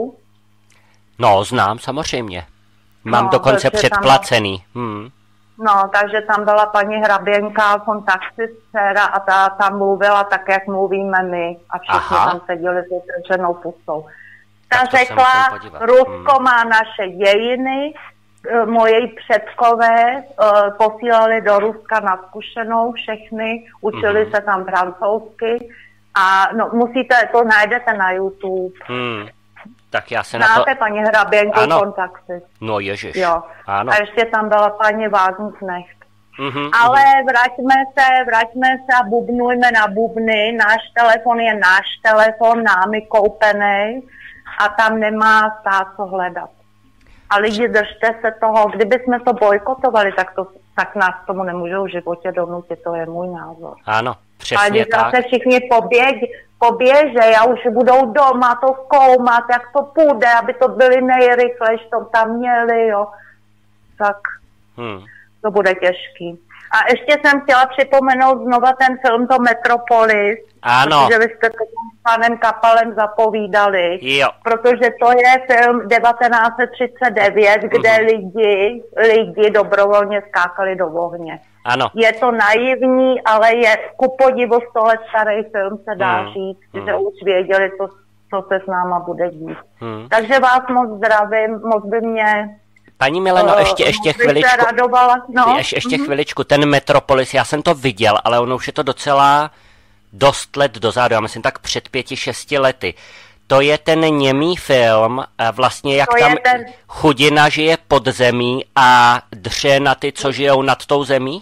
No, znám samozřejmě. Mám no, dokonce předplacený. Tam... Hmm. No, takže tam byla paní Hraběnka, kontakty dcera a ta tam mluvila tak, jak mluvíme my a všichni Aha. tam seděli s otevřenou pustou. Ta řekla, Rusko hmm. má naše dějiny, moji předkové uh, posílali do Ruska na zkušenou všechny, učili hmm. se tam francouzsky a no, musíte, to najdete na YouTube. Hmm. Tak já se Znáte na to... paní Hraběnku ano. kontakty? No ježiš. Jo. Ano. A ještě tam byla paní Wagenknecht. Mm-hmm, Ale mm-hmm. vraťme se, vraťme se a bubnujme na bubny. Náš telefon je náš telefon, námi koupený a tam nemá stát co hledat. A lidi, držte se toho. Kdyby jsme to bojkotovali, tak, to, tak nás tomu nemůžou v životě donutit. To je můj názor. Ano, přesně a když tak. zase všichni poběž, poběže a už budou doma to zkoumat, jak to půjde, aby to byli nejrychlejší, to tam měli, jo. Tak hmm. to bude těžký. A ještě jsem chtěla připomenout znova ten film, to Metropolis. Ano. Protože vy jste to s panem Kapalem zapovídali. Jo. Protože to je film devatenáct set třicet devět, kde mm-hmm. lidi, lidi dobrovolně skákali do ohně. Ano. Je to naivní, ale je ku podivu sto let starý film, se dá mm. říct, mm. že už věděli, co, co se s náma bude dít. Mm. Takže vás moc zdravím, moc by mě... Paní Mileno, ještě, ještě chviličku, no. ještě, ještě mm-hmm. chviličku, ten Metropolis, já jsem to viděl, ale ono už je to docela dost let dozadu, já myslím tak před pěti, šesti lety. To je ten němý film, vlastně jak to tam ten... chudina žije pod zemí a dře na ty, co žijou nad tou zemí?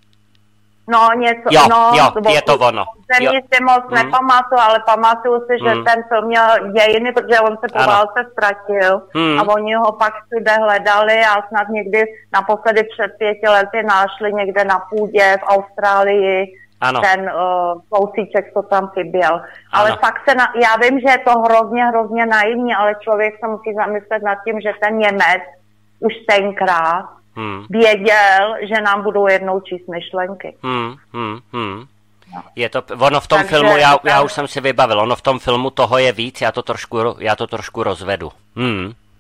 No, něco, jo, no, jo, je to ono. Zemí si moc hmm. nepamatuju, ale pamatuju si, že hmm. ten film měl dějiny, protože on se po ano. válce ztratil hmm. a oni ho pak všude hledali a snad někdy naposledy před pěti lety našli někde na půdě v Austrálii ano. ten uh, kousíček, co tam chyběl. Ale ano. fakt se, na, já vím, že je to hrozně, hrozně naivní, ale člověk se musí zamyslet nad tím, že ten Němec už tenkrát Hmm. věděl, že nám budou jednou číst myšlenky. Hmm, hmm, hmm. No. Je to, ono v tom Takže filmu, já, já už jsem si vybavil, ono v tom filmu toho je víc, já to trošku, já to trošku rozvedu. Hmm.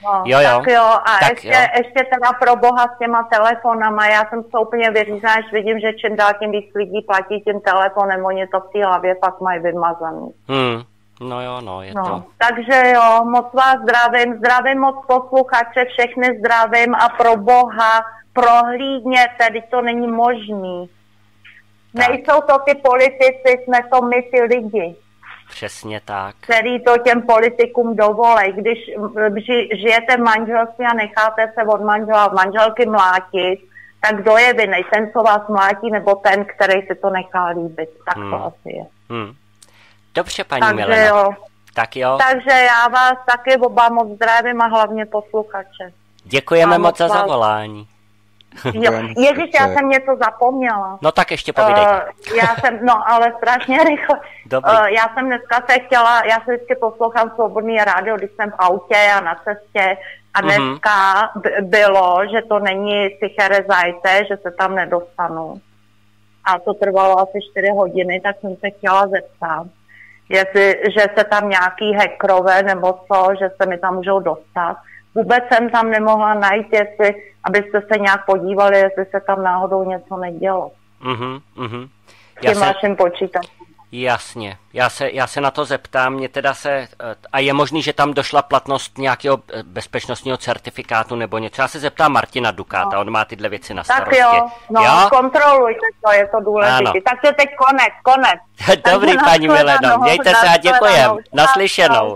No, jo, jo. Tak jo, a tak ještě, jo. ještě teda pro boha s těma telefonama, já jsem to úplně vyřízená, až vidím, že čím dál tím víc lidí platí tím telefonem, oni to v té hlavě pak mají vymazaný. Hmm. No jo, no, je no, to. Takže jo, moc vás zdravím, zdravím moc posluchače, všechny zdravím a pro boha prohlídněte, teď to není možný. Tak. Nejsou to ty politici, jsme to my ty lidi. Přesně tak. Který to těm politikům dovolej. Když ži, žijete v manželství a necháte se od manžela, od manželky mlátit, tak kdo je vinnej? Ten, co vás mlátí, nebo ten, který si to nechá líbit? Tak hmm. to asi je. Hmm. Dobře, paní Takže Milena. Jo. Tak jo. Takže já vás taky oba moc zdravím a hlavně posluchače. Děkujeme a moc za vás... zavolání. Jo. Ježíš, já jsem něco zapomněla. No tak ještě povídej. Uh, já jsem, no ale strašně rychle. Uh, já jsem dneska se chtěla, já se vždycky poslouchám Svobodný rádio, když jsem v autě a na cestě. A dneska b- bylo, že to není sichere zajte, že se tam nedostanu. A to trvalo asi čtyři hodiny, tak jsem se chtěla zeptat, jestli, že se tam nějaký hackerové nebo co, že se mi tam můžou dostat. Vůbec jsem tam nemohla najít, jestli, abyste se nějak podívali, jestli se tam náhodou něco nedělo. Mhm, mhm. S tím vaším počítačem. Jasně, já se, já se na to zeptám, mě teda se, a je možný, že tam došla platnost nějakého bezpečnostního certifikátu nebo něco, já se zeptám Martina Dukáta, no. On má tyhle věci na starosti. Tak jo, no jo? Kontrolujte to, je to důležité. Takže teď konec, konec. Dobrý, paní Mileno, mějte se a děkujem, naslyšenou.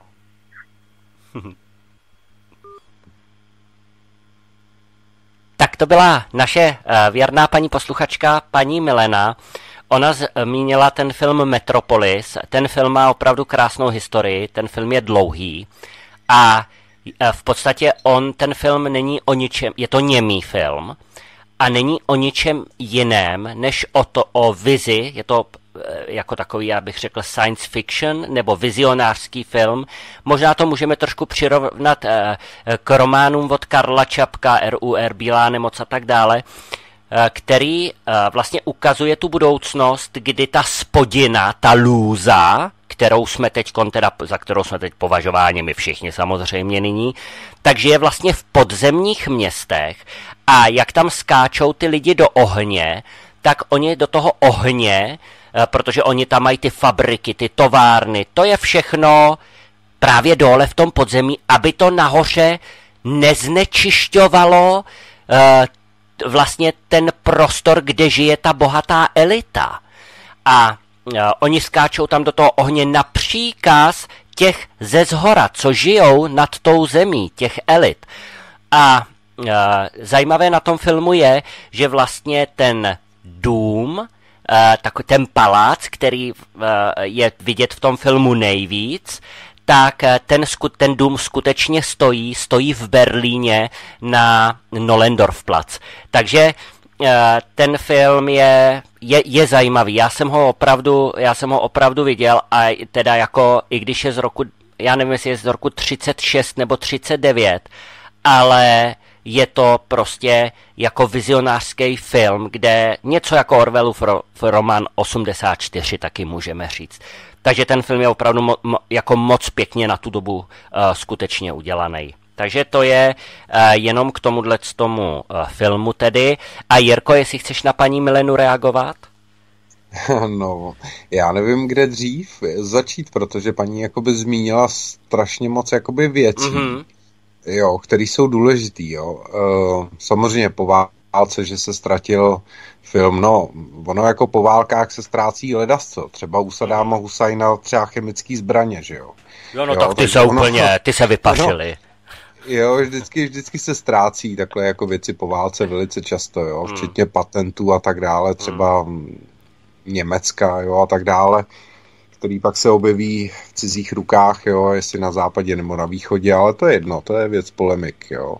Tak to byla naše věrná paní posluchačka, paní Milena. Ona zmínila ten film Metropolis. Ten film má opravdu krásnou historii, ten film je dlouhý a v podstatě on, ten film není o ničem, je to němý film a není o ničem jiném, než o to, o vizi, je to jako takový, já bych řekl, science fiction nebo vizionářský film. Možná to můžeme trošku přirovnat k románům od Karla Čapka, R U R, Bílá nemoc a tak dále, který vlastně ukazuje tu budoucnost, kdy ta spodina, ta lůza, kterou jsme teď, teda, za kterou jsme teď považováni my všichni samozřejmě nyní, takže je vlastně v podzemních městech a jak tam skáčou ty lidi do ohně, tak oni do toho ohně, protože oni tam mají ty fabriky, ty továrny, to je všechno právě dole v tom podzemí, aby to nahoře neznečišťovalo uh, vlastně ten prostor, kde žije ta bohatá elita. A uh, oni skáčou tam do toho ohně na příkaz těch ze zhora, co žijou nad tou zemí, těch elit. A uh, zajímavé na tom filmu je, že vlastně ten dům, Uh, takový ten palác, který uh, je vidět v tom filmu nejvíc, tak uh, ten, sku- ten dům skutečně stojí, stojí v Berlíně na Nollendorfplatz. Takže uh, ten film je, je, je zajímavý. Já jsem ho opravdu, já jsem ho opravdu viděl a teda jako, i když je z roku, já nevím, jestli je z roku třicet šest nebo třicet devět, ale je to prostě jako vizionářský film, kde něco jako Orwellův ro, román osmdesát čtyři taky můžeme říct. Takže ten film je opravdu mo, mo, jako moc pěkně na tu dobu uh, skutečně udělaný. Takže to je uh, jenom k tomuhle tomu uh, filmu tedy. A Jirko, jestli chceš na paní Milenu reagovat? No, já nevím, kde dřív začít, protože paní jakoby zmínila strašně moc jakoby věcí. Mm-hmm. Jo, který jsou důležitý, jo. E, samozřejmě po válce, že se ztratil film, no, ono jako po válkách se ztrácí ledasco, třeba u Sadáma Husajna třeba chemický zbraně, že jo. Jo, no jo, tak ty se ono, úplně, ty se vypašili. No, jo, vždycky, vždycky se ztrácí takhle jako věci po válce velice často, jo, hmm. včetně patentů a tak dále, třeba hmm. Německa, jo, a tak dále, který pak se objeví v cizích rukách, jo, jestli na západě nebo na východě, ale to je jedno, to je věc polemik, jo.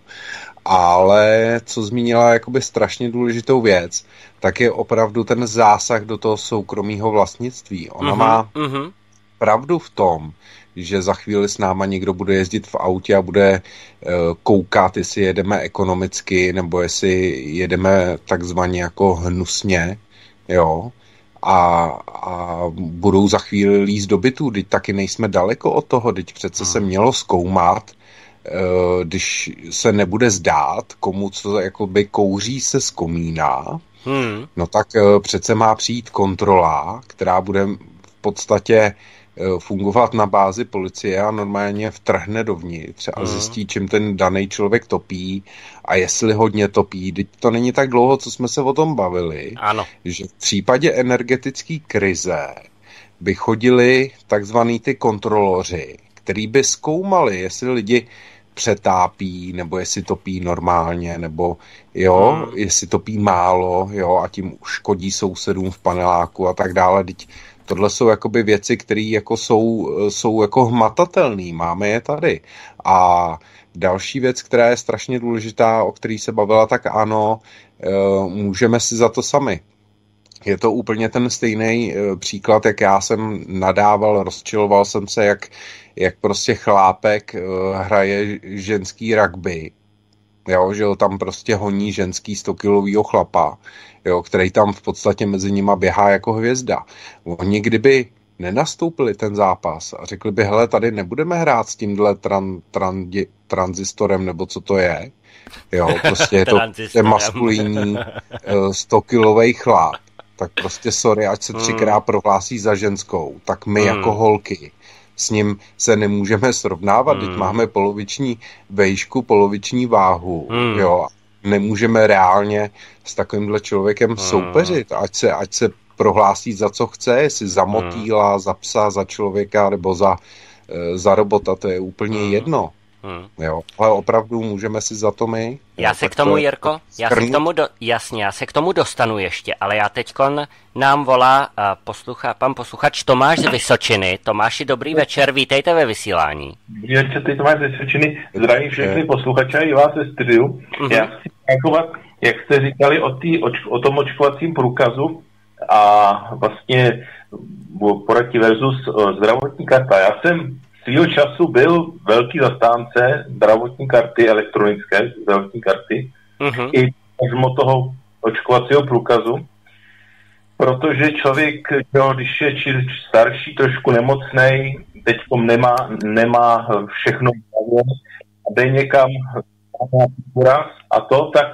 Ale co zmínila jakoby strašně důležitou věc, tak je opravdu ten zásah do toho soukromého vlastnictví. Ona uh-huh, má uh-huh. pravdu v tom, že za chvíli s náma někdo bude jezdit v autě a bude uh, koukat, jestli jedeme ekonomicky, nebo jestli jedeme takzvaně jako hnusně, jo. A, a budou za chvíli líst do bytů, teď taky nejsme daleko od toho, teď přece se mělo zkoumat, když se nebude zdát komu, co jakoby kouří se z komína, hmm. no tak přece má přijít kontrola, která bude v podstatě fungovat na bázi policie a normálně vtrhne dovnitř a zjistí, čím ten daný člověk topí a jestli hodně topí. Teď to není tak dlouho, co jsme se o tom bavili, ano. že v případě energetické krize by chodili takzvaný ty kontroloři, který by zkoumali, jestli lidi přetápí, nebo jestli topí normálně, nebo jo, hmm. jestli topí málo, jo, a tím škodí sousedům v paneláku a tak dále. Teď tohle jsou jakoby věci, které jako jsou, jsou jako hmatatelné, máme je tady. A další věc, která je strašně důležitá, o který se bavila, tak ano, můžeme si za to sami. Je to úplně ten stejný příklad, jak já jsem nadával, rozčiloval jsem se, jak, jak prostě chlápek hraje ženský rugby, jo, že ho tam prostě honí ženský stokilovýho chlapa, jo, který tam v podstatě mezi nima běhá jako hvězda. Oni kdyby nenastoupili ten zápas a řekli by, hele, tady nebudeme hrát s tímhle tran, tran, tranzistorem, nebo co to je, jo, prostě je to je maskulinní stokilovej chlap, tak prostě sorry, ať se třikrát prohlásí za ženskou, tak my hmm. jako holky s ním se nemůžeme srovnávat, hmm. teď máme poloviční vejšku, poloviční váhu, hmm. jo, nemůžeme reálně s takovýmhle člověkem hmm. soupeřit, ať se, ať se prohlásí za co chce, jestli za motýla, hmm. za psa, za člověka nebo za, za robota, to je úplně hmm. jedno. Hmm. Jo, ale opravdu můžeme si za to my. Já jo, se k tomu, Jirko, já se k tomu, do, jasně, já se k tomu dostanu ještě, ale já teďkon nám volá uh, poslucha, pan posluchač Tomáš z Vysočiny. Tomáši, dobrý večer, vítejte ve vysílání. Dobrý večer, tady Tomáš z Vysočiny, zdravím všechny posluchače i vás ve studiu. Mm-hmm. Já chci reagovat, jak jste říkali o, tý, o, o tom očkovacím průkazu a vlastně poradí versus uh, zdravotní karta. Já jsem svýho času byl velký zastánce zdravotní karty, elektronické zdravotní karty, uh-huh. i mimo toho očkovacího průkazu, protože člověk, jo, když je či starší, trošku nemocnej, teď nemá, nemá všechno a jde někam a to, tak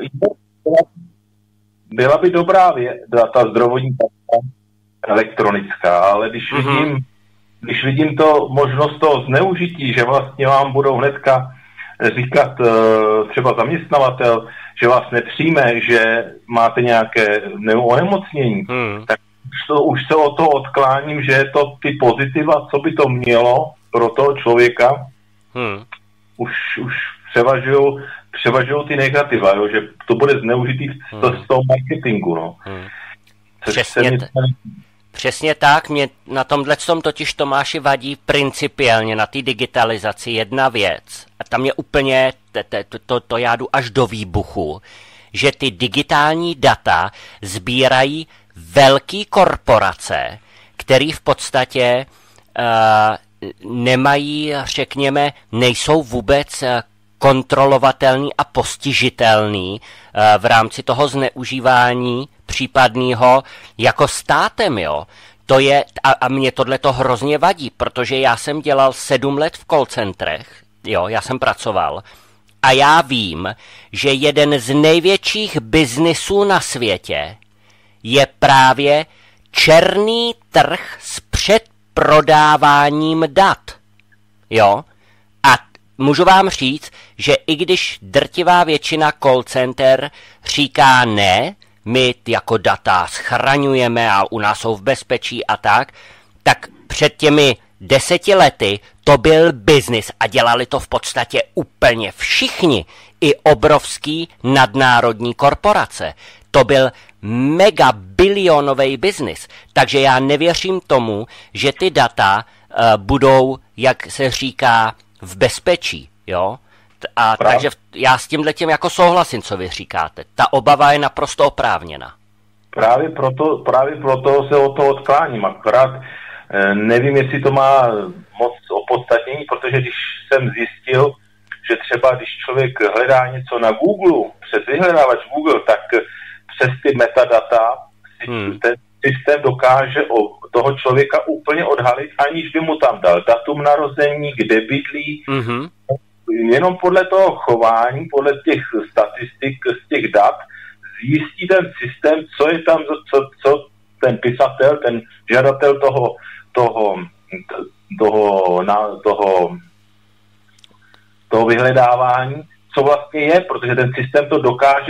byla by dobrá věc, ta zdravotní karta elektronická, ale když uh-huh. vidím Když vidím to možnost toho zneužití, že vlastně vám budou hnedka říkat třeba zaměstnavatel, že vás nepřijme, že máte nějaké onemocnění, hmm. tak už, to, už se o to odkláním, že je to ty pozitiva, co by to mělo pro toho člověka, hmm. už, už převažují převažují ty negativa, jo, že to bude zneužitý hmm. z toho marketingu. No. Hmm. Přesně, t- přesně tak, mě na tomhle tom totiž Tomáši vadí principiálně na té digitalizaci jedna věc, a tam je úplně, to, to, to já jdu až do výbuchu, že ty digitální data sbírají velké korporace, které v podstatě uh, nemají, řekněme, nejsou vůbec kontrolovatelný a postižitelný uh, v rámci toho zneužívání případného jako státem, jo. To je, a, a mě tohle to hrozně vadí, protože já jsem dělal sedm let v call centrech, jo, já jsem pracoval, a já vím, že jeden z největších biznisů na světě je právě černý trh s předprodáváním dat, jo. A můžu vám říct, že i když drtivá většina call center říká ne, my jako data schraňujeme a u nás jsou v bezpečí a tak, tak před těmi deseti lety to byl biznis a dělali to v podstatě úplně všichni, i obrovský nadnárodní korporace. To byl mega bilionový biznis, takže já nevěřím tomu, že ty data uh, budou, jak se říká, v bezpečí, jo? A Prav. Takže já s tímhletím jako souhlasím, co vy říkáte. Ta obava je naprosto oprávněna. Právě proto, právě proto se o to odkláním. Akorát eh, nevím, jestli to má moc opodstatnění, protože když jsem zjistil, že třeba když člověk hledá něco na Google, přes vyhledávač Google, tak přes ty metadata hmm. ten systém dokáže o toho člověka úplně odhalit, aniž by mu tam dal datum narození, kde bydlí, mm-hmm. jenom podle toho chování, podle těch statistik, z těch dat, zjistí ten systém, co je tam, co, co ten pisatel, ten žadatel toho, toho, toho, na, toho, toho vyhledávání, co vlastně je, protože ten systém to dokáže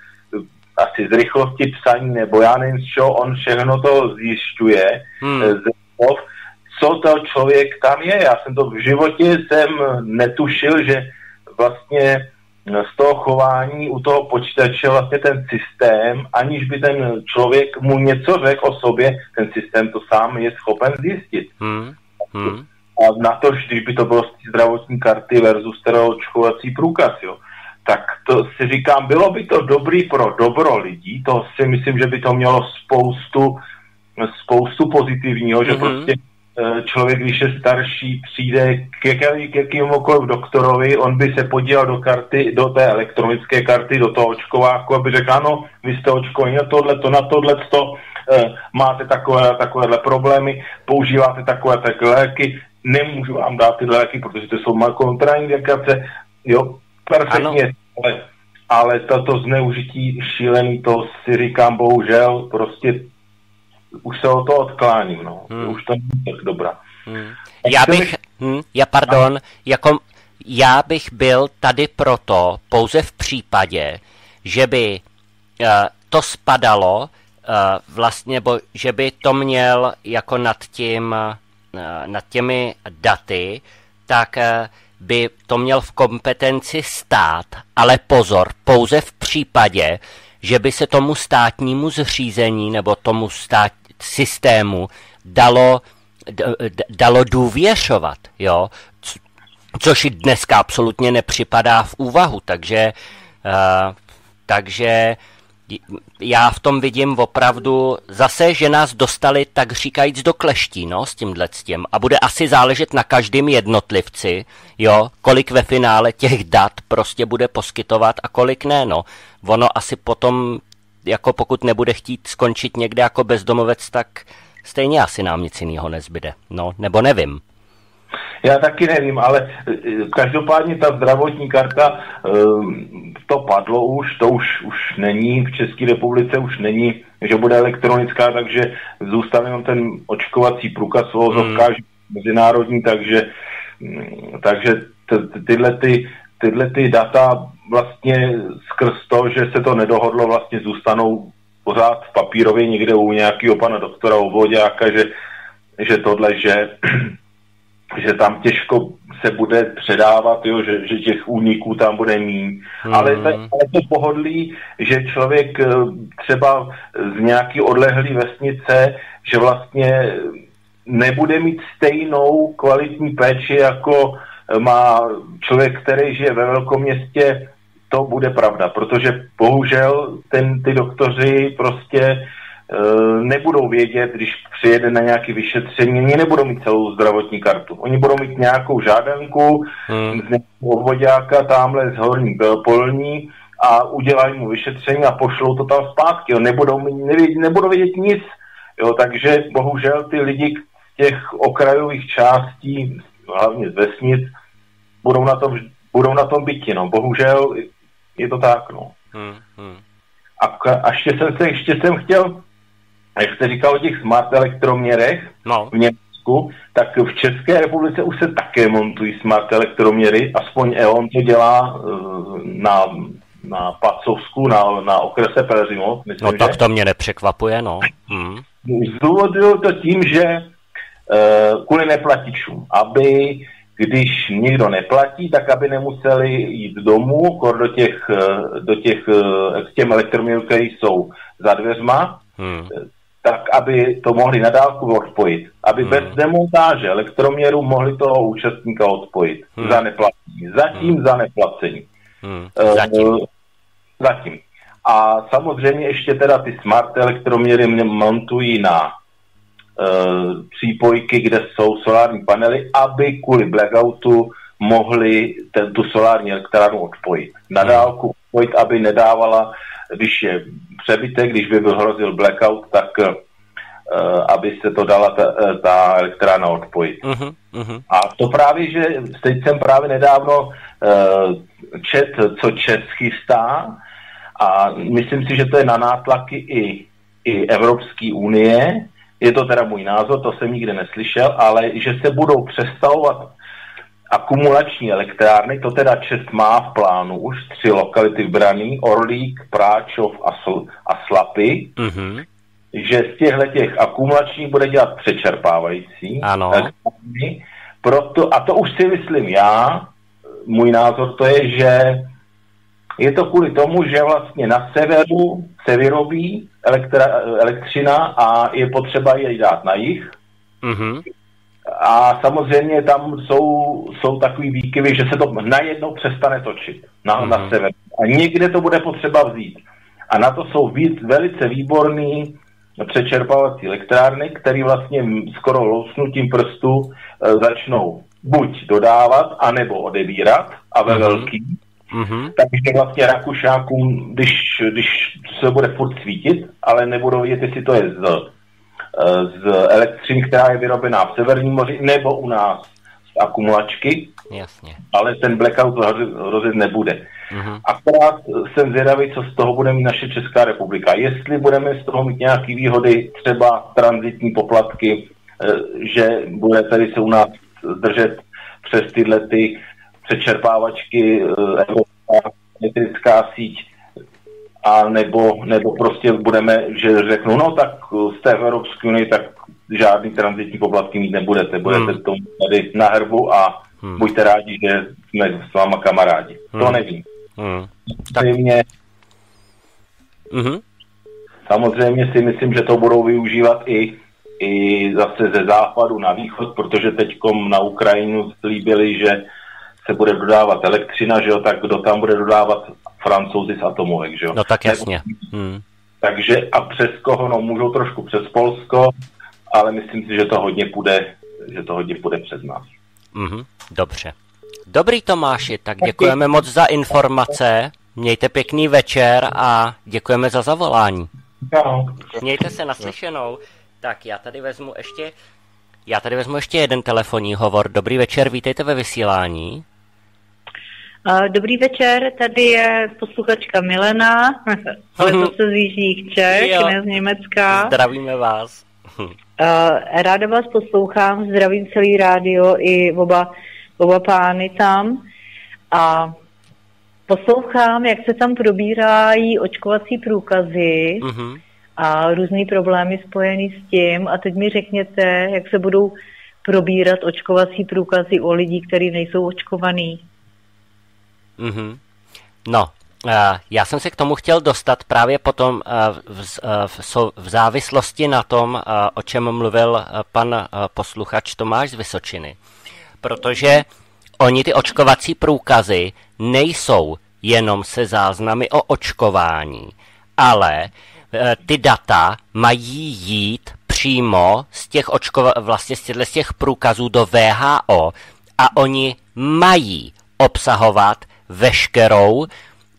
asi z rychlosti psaní, nebo já nevím z čeho, on všechno to zjišťuje, hmm. z toho, co to člověk tam je. Já jsem to v životě jsem netušil, že vlastně z toho chování u toho počítače vlastně ten systém, aniž by ten člověk mu něco řekl o sobě, ten systém to sám je schopen zjistit. Hmm. Hmm. A na to, když by to bylo z zdravotní karty versus teda očkovací průkaz, jo. Tak to si říkám, bylo by to dobrý pro dobro lidí, to si myslím, že by to mělo spoustu, spoustu pozitivního, že mm-hmm. prostě člověk, když je starší, přijde k, jaký, k jakýmukoliv doktorovi, on by se podíval do karty, do té elektronické karty, do toho očkováku, aby řekl, ano, vy jste očkovaní na tohleto, na tohleto, eh, máte takové, takovéhle problémy, používáte takové takové léky, nemůžu vám dát ty léky, protože to jsou má kontraindikace, jo, perfektně, ale, ale toto zneužití šílený, to si říkám, bohužel, prostě už se o to odkláním, no. Hmm. Už to není tak dobrá. Hmm. Já bych, hm, já pardon, jako já bych byl tady proto pouze v případě, že by uh, to spadalo uh, vlastně, bo, že by to měl jako nad tím, uh, nad těmi daty, tak uh, by to měl v kompetenci stát, ale pozor, pouze v případě, že by se tomu státnímu zřízení nebo tomu stát, systému dalo, d, d, dalo důvěřovat, jo, Co, což i dneska absolutně nepřipadá v úvahu, takže, uh, takže já v tom vidím opravdu zase, že nás dostali tak říkajíc do kleští, no, s tímhle s tím. A bude asi záležet na každém jednotlivci, jo, kolik ve finále těch dat prostě bude poskytovat a kolik ne, no. Ono asi potom, jako pokud nebude chtít skončit někde jako bezdomovec, tak stejně asi nám nic jiného nezbyde, no, nebo nevím. Já taky nevím, ale každopádně ta zdravotní karta, to padlo už, to už, už není, v České republice už není, že bude elektronická, takže zůstane jenom ten očkovací průkaz vozovka, hmm. mezinárodní, takže, takže t- tyhle, ty, tyhle ty data vlastně skrz to, že se to nedohodlo, vlastně zůstanou pořád papírově někde u nějakého pana doktora Obvoďáka, že, že tohle, že že tam těžko se bude předávat, jo, že, že těch úniků tam bude míň. Hmm. Ale, to, ale to pohodlí, že člověk třeba z nějaký odlehlý vesnice, že vlastně nebude mít stejnou kvalitní péči, jako má člověk, který žije ve velkoměstě, to bude pravda, protože bohužel ten, ty doktoři prostě nebudou vědět, když přijede na nějaké vyšetření, oni nebudou mít celou zdravotní kartu. Oni budou mít nějakou žádanku hmm. z nějakého obvoďáka tamhle z Horní Polní a udělají mu vyšetření a pošlou to tam zpátky. Jo. Nebudou, nevědět, nebudou vědět nic. Jo, takže bohužel ty lidi z těch okrajových částí, hlavně z vesnic, budou na tom, budou na tom byti. No. Bohužel je to tak. No. Hmm. Hmm. A, a ještě jsem se ještě jsem chtěl, jak jste říkal o těch smart elektroměrech no. v Německu, tak v České republice už se také montují smart elektroměry, aspoň E O N to dělá na, na Pacovsku, na, na okrese Pelhřimov. No tak to mě nepřekvapuje, no. Hmm. Zdůvoduju to tím, že uh, kvůli neplatičům, aby když někdo neplatí, tak aby nemuseli jít domů, kor do těch, do těch k těm elektroměrům, které jsou za dveřma, hmm. tak aby to mohli na dálku odpojit. Aby hmm. bez demontáže elektroměru mohli toho účastníka odpojit hmm. za neplacení. Zatím hmm. za neplacení. Hmm. Zatím. Zatím. A samozřejmě ještě teda ty smart elektroměry montují na Uh, přípojky, kde jsou solární panely, aby kvůli blackoutu mohli ten, tu solární elektrárnu odpojit. Na dálku odpojit, aby nedávala, když je přebytek, když by byl hrozil blackout, tak uh, aby se to dala ta, ta elektrárna odpojit. Uh-huh, uh-huh. A to právě, že teď jsem právě nedávno uh, čet, co ČEZ chystá a myslím si, že to je na nátlaky i, i Evropské unie, je to teda můj názor, to jsem nikdy neslyšel, ale že se budou přestavovat akumulační elektrárny, to teda ČEZ má v plánu už tři lokality vybraný, Orlík, Práčov a, Sl- a Slapy, uh-huh. že z těchto těch akumulačních bude dělat přečerpávající. Ano. Proto, a to už si myslím já, můj názor to je, že je to kvůli tomu, že vlastně na severu se vyrobí elektra, elektřina a je potřeba jej dát na jih. Mm-hmm. A samozřejmě tam jsou, jsou takový výkyvy, že se to najednou přestane točit na, mm-hmm. na severu. A někde to bude potřeba vzít. A na to jsou víc, velice výborný přečerpávací elektrárny, které vlastně skoro lousnutím prstu e, začnou buď dodávat, anebo odebírat a ve mm-hmm. velký. Mm-hmm. Takže vlastně Rakušákům, když, když se bude furt svítit, ale nebudou vědět, jestli to je z, z elektřiny, která je vyrobená v Severním moři, nebo u nás z akumulačky. Jasně. Ale ten blackout rozjet nebude. Mm-hmm. Akorát jsem zvědavý, co z toho bude mít naše Česká republika. Jestli budeme z toho mít nějaké výhody, třeba tranzitní poplatky, že bude tady se u nás držet přes tyhle ty přečerpávačky evropská elektrická síť, a nebo, nebo prostě budeme, že řeknou, no tak z té Evropské unie tak žádný tranzitní poplatky mít nebudete, budete hmm. tomu tady na hrbu a hmm. buďte rádi, že jsme s váma kamarádi. Hmm. To nevím. Hmm. Samozřejmě, mm-hmm. samozřejmě si myslím, že to budou využívat i, i zase ze západu na východ, protože teďkom na Ukrajinu slíbili, že se bude dodávat elektřina, že jo, tak kdo tam bude dodávat? Francouzi z atomovek, že jo. No tak jasně. Hmm. Takže a přes koho, no můžou trošku přes Polsko, ale myslím si, že to hodně půjde, že to hodně půjde přes nás. Mm-hmm. Dobře. Dobrý Tomáši, tak děkujeme moc za informace, mějte pěkný večer a děkujeme za zavolání. No. Mějte se naslyšenou. Tak já tady vezmu ještě, já tady vezmu ještě jeden telefonní hovor. Dobrý večer, vítejte ve vysílání. Dobrý večer, tady je posluchačka Milena, ale zase z Jižních Čech, jo. Ne z Německa. Zdravíme vás. Ráda vás poslouchám, zdravím celý rádio i oba, oba pány tam. A poslouchám, jak se tam probírají očkovací průkazy uh-huh. a různý problémy spojený s tím. A teď mi řekněte, jak se budou probírat očkovací průkazy o lidí, kteří nejsou očkovaní. Mm-hmm. No, já jsem se k tomu chtěl dostat právě potom v, v, v závislosti na tom, o čem mluvil pan posluchač Tomáš z Vysočiny. Protože oni ty očkovací průkazy nejsou jenom se záznamy o očkování, ale ty data mají jít přímo z těch očkova, vlastně z těch průkazů do W H O a oni mají obsahovat veškerou uh,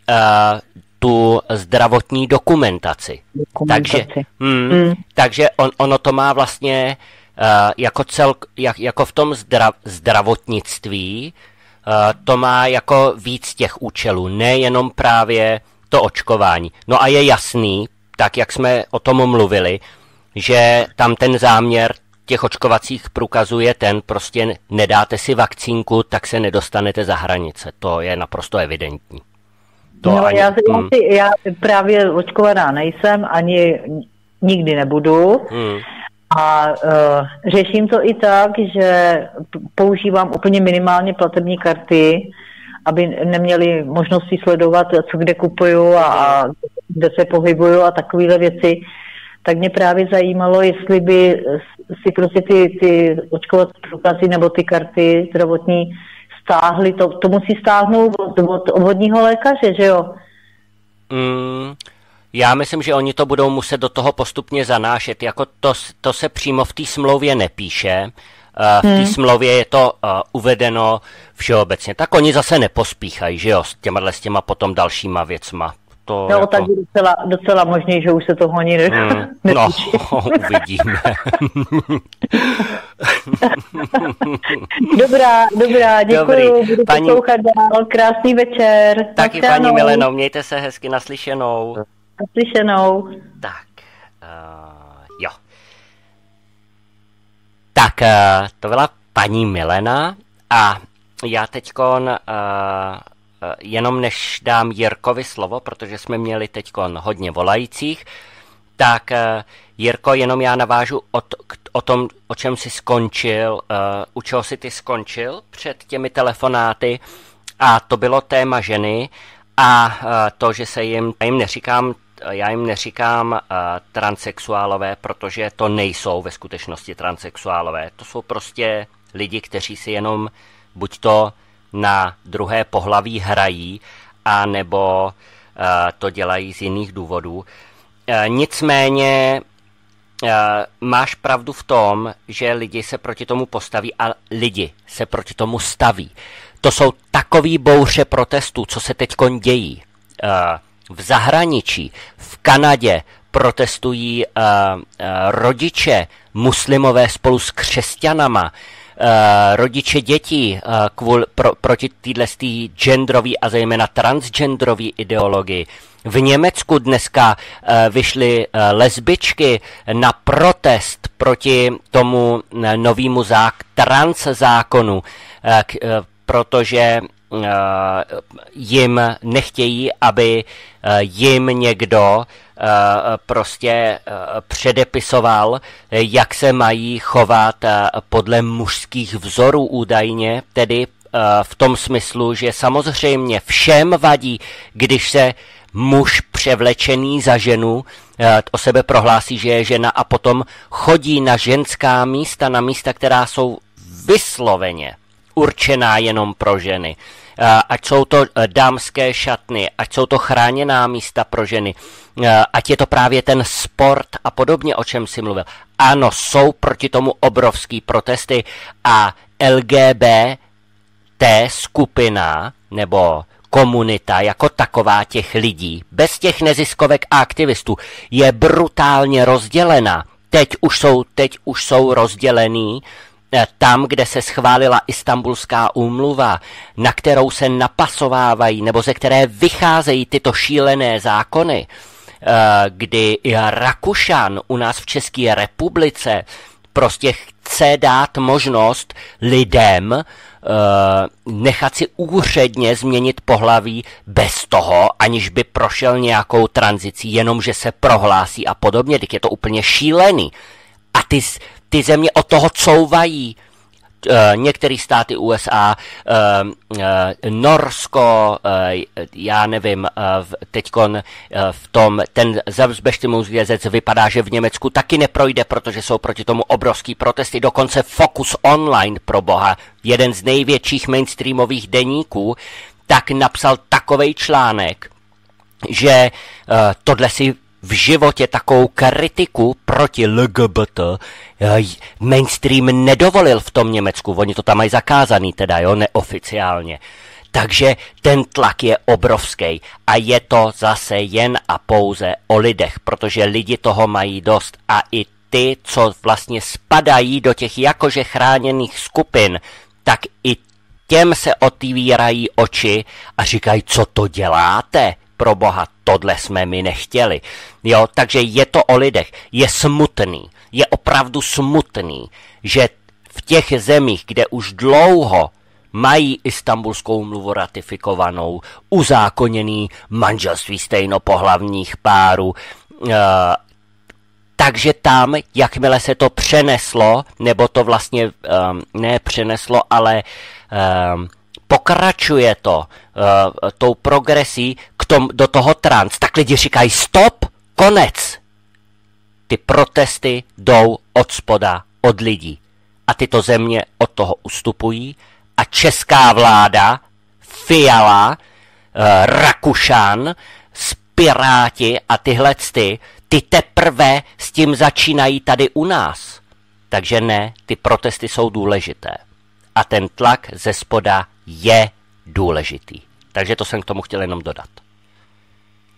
tu zdravotní dokumentaci. dokumentaci. Takže, mm, mm. takže on, ono to má vlastně uh, jako, cel, jak, jako v tom zdra, zdravotnictví, uh, to má jako víc těch účelů, nejenom právě to očkování. No a je jasný, tak jak jsme o tom mluvili, že tam ten záměr těch očkovacích průkazů je ten, prostě nedáte si vakcínku, tak se nedostanete za hranice. To je naprosto evidentní. To no, ani, já, hmm. já právě očkovaná nejsem, ani nikdy nebudu. Hmm. A uh, řeším to i tak, že používám úplně minimálně platební karty, aby neměli možnosti sledovat, co kde kupuju a, a kde se pohybuju a takovéhle věci. Tak mě právě zajímalo, jestli by si prostě ty, ty očkovací průkazy nebo ty karty zdravotní stáhly. To, to musí stáhnout od, od obvodního lékaře, že jo? Mm, já myslím, že oni to budou muset do toho postupně zanášet. Jako to, to se přímo v té smlouvě nepíše. V té hmm. smlouvě je to uh, uvedeno všeobecně. Tak oni zase nepospíchají, že jo, s těma, s těma potom dalšíma věcma. to No, jako... tak je docela, docela možný, že už se toho ani ne... Hmm, no, uvidíme. Dobrá, dobrá, děkuji, budu paní... poslouchat dál, krásný večer. Taky paní Mileno, mějte se hezky, naslyšenou. Naslyšenou. Tak, uh, jo. Tak, uh, to byla paní Milena a já teďkon... Uh, jenom než dám Jirkovi slovo, protože jsme měli teďkon hodně volajících, tak Jirko, jenom já navážu o, to, o tom, o čem jsi skončil, uh, u čeho jsi ty skončil před těmi telefonáty, a to bylo téma ženy a uh, to, že se jim, já jim neříkám, já jim neříkám uh, transsexuálové, protože to nejsou ve skutečnosti transsexuálové, to jsou prostě lidi, kteří si jenom buď to na druhé pohlaví hrají, a nebo uh, to dělají z jiných důvodů. Uh, nicméně uh, máš pravdu v tom, že lidi se proti tomu postaví a lidi se proti tomu staví. To jsou takový bouře protestů, co se teďkon dějí. Uh, v zahraničí, v Kanadě protestují uh, uh, rodiče muslimové spolu s křesťanama, Uh, rodiče dětí uh, kvůli, pro, proti této genderový a zejména transgenderový ideologii. V Německu dneska uh, vyšly uh, lesbičky na protest proti tomu uh, novému zák, trans zákonu, uh, k, uh, protože uh, jim nechtějí, aby uh, jim někdo prostě předepisoval, jak se mají chovat podle mužských vzorů údajně, tedy v tom smyslu, že samozřejmě všem vadí, když se muž převlečený za ženu o sebe prohlásí, že je žena, a potom chodí na ženská místa, na místa, která jsou vysloveně určená jenom pro ženy. Ať jsou to dámské šatny, ať jsou to chráněná místa pro ženy, ať je to právě ten sport a podobně, o čem si mluvil. Ano, jsou proti tomu obrovský protesty a L G B T skupina nebo komunita jako taková těch lidí, bez těch neziskovek a aktivistů, je brutálně rozdělena. Teď už jsou, teď už jsou rozdělený tam, kde se schválila Istanbulská úmluva, na kterou se napasovávají, nebo ze které vycházejí tyto šílené zákony, kdy Rakušan u nás v České republice prostě chce dát možnost lidem nechat si úředně změnit pohlaví bez toho, aniž by prošel nějakou tranzicí, jenom že se prohlásí a podobně, tak je to úplně šílený. A ty Ty země od toho couvají. E, některé státy U S A, e, e, Norsko, e, já nevím, e, teďkon e, v tom, ten Selbstbestimmungsgesetz vypadá, že v Německu taky neprojde, protože jsou proti tomu obrovský protesty, dokonce Focus Online, pro boha, jeden z největších mainstreamových deníků, tak napsal takovej článek, že e, tohle si v životě takovou kritiku proti L G B T mainstream nedovolil v tom Německu. Oni to tam mají zakázaný, teda jo, neoficiálně. Takže ten tlak je obrovský a je to zase jen a pouze o lidech, protože lidi toho mají dost a i ty, co vlastně spadají do těch jakože chráněných skupin, tak i těm se otvírají oči a říkají, co to děláte? Pro boha, tohle jsme my nechtěli. Jo, takže je to o lidech. Je smutný, je opravdu smutný, že v těch zemích, kde už dlouho mají Istanbulskou úmluvu ratifikovanou, uzákoněný manželství stejnopohlavních párů, e, takže tam, jakmile se to přeneslo, nebo to vlastně e, ne přeneslo, ale e, pokračuje to uh, tou progresí k tom, do toho trans, tak lidi říkají stop, konec. Ty protesty jdou od spoda, od lidí. A tyto země od toho ustupují a česká vláda, Fiala, uh, Rakušan, Piráti a tyhle ty, ty teprve s tím začínají tady u nás. Takže ne, ty protesty jsou důležité. A ten tlak ze spoda je důležitý. Takže to jsem k tomu chtěl jenom dodat.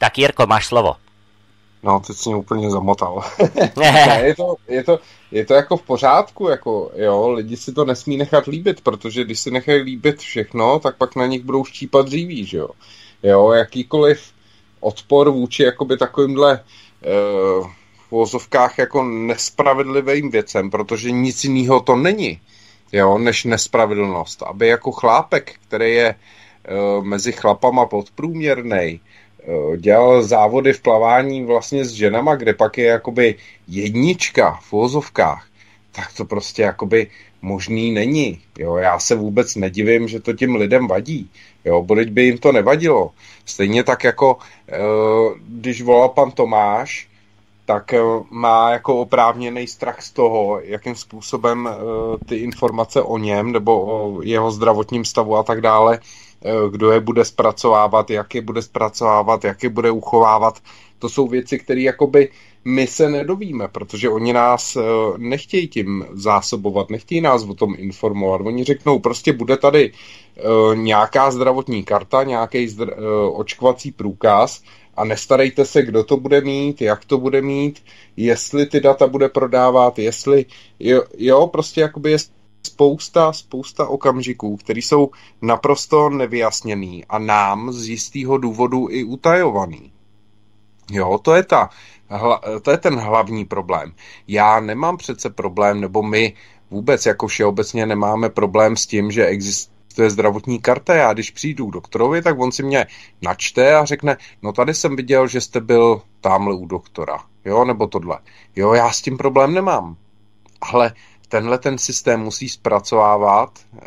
Tak Jirko, máš slovo. No, teď jsi mě úplně zamotal. ne, je, to, je, to, je to jako v pořádku, jako, jo, lidi si to nesmí nechat líbit, protože když si nechají líbit všechno, tak pak na nich budou štípat dříví, že jo. Jo, jakýkoliv odpor vůči jakoby takovýmhle uh, v uvozovkách jako nespravedlivým věcem, protože nic jiného to není, jo, než nespravedlnost. Aby jako chlápek, který je uh, mezi chlapama podprůměrnej, dělal závody v plavání vlastně s ženama, kde pak je jakoby jednička v uvozovkách, tak to prostě jakoby možný není. Jo, já se vůbec nedivím, že to těm lidem vadí. Jo, bodeť by jim to nevadilo. Stejně tak jako když volal pan Tomáš, tak má jako oprávněný strach z toho, jakým způsobem ty informace o něm nebo o jeho zdravotním stavu a tak dále, kdo je bude zpracovávat, jak je bude zpracovávat, jak je bude uchovávat. To jsou věci, které jakoby my se nedovíme, protože oni nás nechtějí tím zásobovat, nechtějí nás o tom informovat. Oni řeknou, prostě bude tady nějaká zdravotní karta, nějaký zdr- očkovací průkaz a nestarejte se, kdo to bude mít, jak to bude mít, jestli ty data bude prodávat, jestli, jo, jo prostě jakoby je spousta, spousta okamžiků, které jsou naprosto nevyjasněný a nám z jistého důvodu i utajovaný. Jo, to je, ta, to je ten hlavní problém. Já nemám přece problém, nebo my vůbec jako všeobecně nemáme problém s tím, že existuje zdravotní karta. Já když přijdu k doktorovi, tak on si mě načte a řekne, no tady jsem viděl, že jste byl tamhle u doktora. Jo, nebo tohle. Jo, já s tím problém nemám. Ale tenhle ten systém musí zpracovávat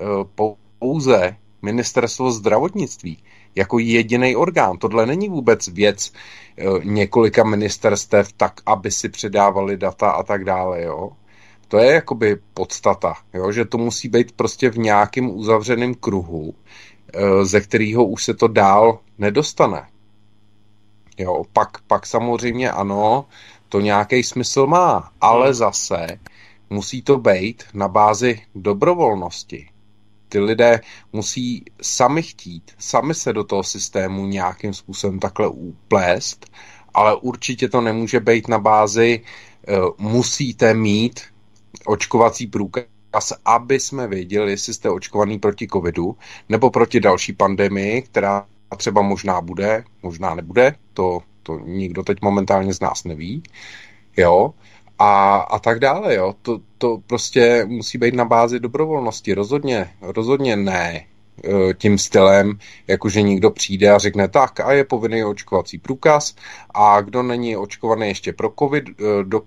pouze Ministerstvo zdravotnictví jako jediný orgán. Tohle není vůbec věc několika ministerstev tak, aby si předávali data a tak dále. Jo? To je jakoby podstata, jo? Že to musí být prostě v nějakém uzavřeném kruhu, ze kterého už se to dál nedostane. Jo? Pak, pak samozřejmě ano, to nějaký smysl má, ale zase musí to být na bázi dobrovolnosti. Ty lidé musí sami chtít, sami se do toho systému nějakým způsobem takhle uplést, ale určitě to nemůže být na bázi uh, musíte mít očkovací průkaz, aby jsme věděli, jestli jste očkovaný proti covidu nebo proti další pandemii, která třeba možná bude, možná nebude, to, to nikdo teď momentálně z nás neví, jo, A, a tak dále, jo. To, to prostě musí být na bázi dobrovolnosti. Rozhodně, rozhodně ne tím stylem, jakože někdo přijde a řekne tak a je povinný očkovací průkaz a kdo není očkovaný ještě pro covid, do,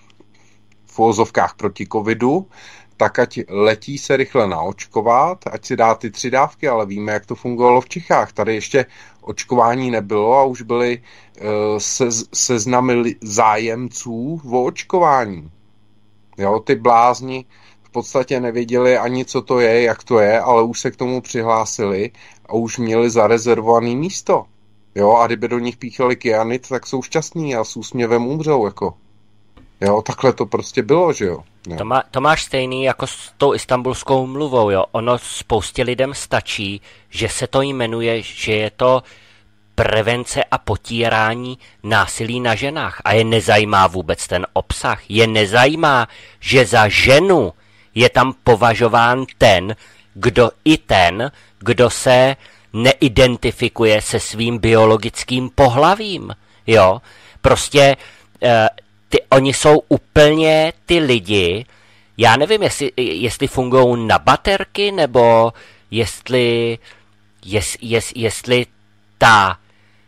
v uvozovkách proti covidu, tak ať letí se rychle naočkovat, ať si dá ty tři dávky, ale víme, jak to fungovalo v Čechách. Tady ještě očkování nebylo a už byly uh, se, seznamy zájemců o očkování. Jo, ty blázni v podstatě nevěděli ani, co to je, jak to je, ale už se k tomu přihlásili a už měli zarezervované místo. Jo, a kdyby do nich píchali kyanid, tak jsou šťastní a s úsměvem umřou, jako. Jo, takhle to prostě bylo, že jo. To, má, to máš stejný jako s tou Istanbulskou mluvou, jo. Ono spoustě lidem stačí, že se to jmenuje, že je to prevence a potírání násilí na ženách. A je nezajímá vůbec ten obsah. Je nezajímá, že za ženu je tam považován ten, kdo i ten, kdo se neidentifikuje se svým biologickým pohlavím. Jo, prostě... Eh, Ty, oni jsou úplně ty lidi, já nevím, jestli, jestli fungují na baterky, nebo jestli, jest, jest, jestli ta,